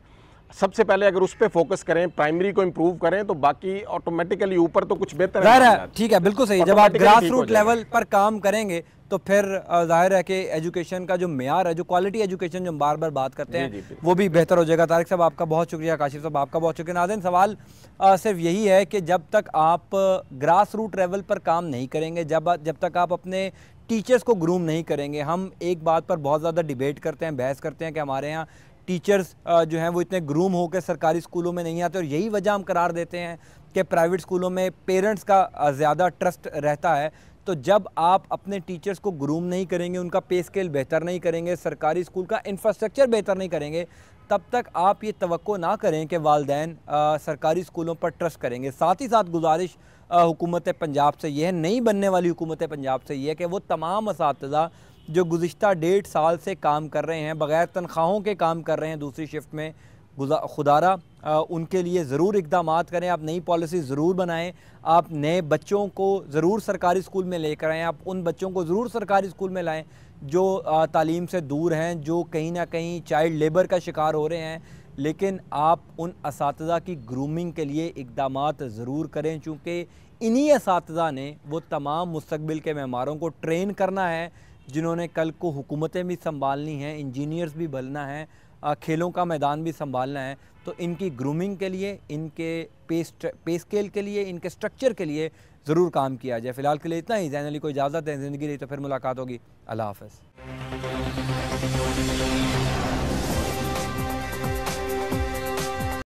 सबसे पहले अगर उस पर फोकस करें, प्राइमरी को इम्प्रूव करें, तो बाकी ऑटोमेटिकली ऊपर तो कुछ बेहतर जाहिर है, ठीक है, बिल्कुल सही। जब आप ग्रास रूट लेवल पर काम करेंगे तो फिर जाहिर है कि एजुकेशन का जो मेयार है, जो क्वालिटी एजुकेशन जो हम बार बार बात करते हैं, वो भी बेहतर हो जाएगा। तारिक साहब आपका बहुत शुक्रिया, काशिफ साहब आपका बहुत शुक्रिया। नाज़रीन, सवाल सिर्फ यही है कि जब तक आप ग्रास रूट लेवल पर काम नहीं करेंगे, जब तक आप अपने टीचर्स को ग्रूम नहीं करेंगे, हम एक बात पर बहुत ज़्यादा डिबेट करते हैं, बहस करते हैं कि हमारे यहाँ टीचर्स जो हैं वो इतने ग्रूम होकर सरकारी स्कूलों में नहीं आते, और यही वजह हम करार देते हैं कि प्राइवेट स्कूलों में पेरेंट्स का ज़्यादा ट्रस्ट रहता है। तो जब आप अपने टीचर्स को ग्रूम नहीं करेंगे, उनका पे स्केल बेहतर नहीं करेंगे, सरकारी स्कूल का इंफ्रास्ट्रक्चर बेहतर नहीं करेंगे, तब तक आप ये तवक्को ना करें कि वालिदैन सरकारी स्कूलों पर ट्रस्ट करेंगे। साथ ही साथ गुजारिश हुकूमत पंजाब से ये है, नई बनने वाली हुकूमत पंजाब से ये है कि वो तमाम असातिज़ा जो गुज़िश्ता 1.5 साल से काम कर रहे हैं, बग़ैर तनख्वाहों के काम कर रहे हैं दूसरी शिफ्ट में, खुदारा उनके लिए ज़रूर इक़दामात करें। आप नई पॉलिसी ज़रूर बनाएं, आप नए बच्चों को ज़रूर सरकारी स्कूल में लेकर आएँ, आप उन बच्चों को ज़रूर सरकारी स्कूल में लाएं जो तालीम से दूर हैं, जो कहीं ना कहीं चाइल्ड लेबर का शिकार हो रहे हैं। लेकिन आप उन असातिज़ा की ग्रूमिंग के लिए इक़दामात ज़रूर करें, चूँकि इन्हीं असातिज़ा ने वो तमाम मुस्तक़बिल के मेमारों को ट्रेन करना है जिन्होंने कल को हुकूमतें भी संभालनी हैं, इंजीनियर्स भी बनना है, खेलों का मैदान भी संभालना है। तो इनकी ग्रूमिंग के लिए, इनके पे स्केल के लिए, इनके स्ट्रक्चर के लिए ज़रूर काम किया जाए। फ़िलहाल के लिए इतना ही। ज़ैन अली को इजाज़त है, ज़िंदगी रही तो फिर मुलाकात होगी। अल्लाह हाफ़िज़।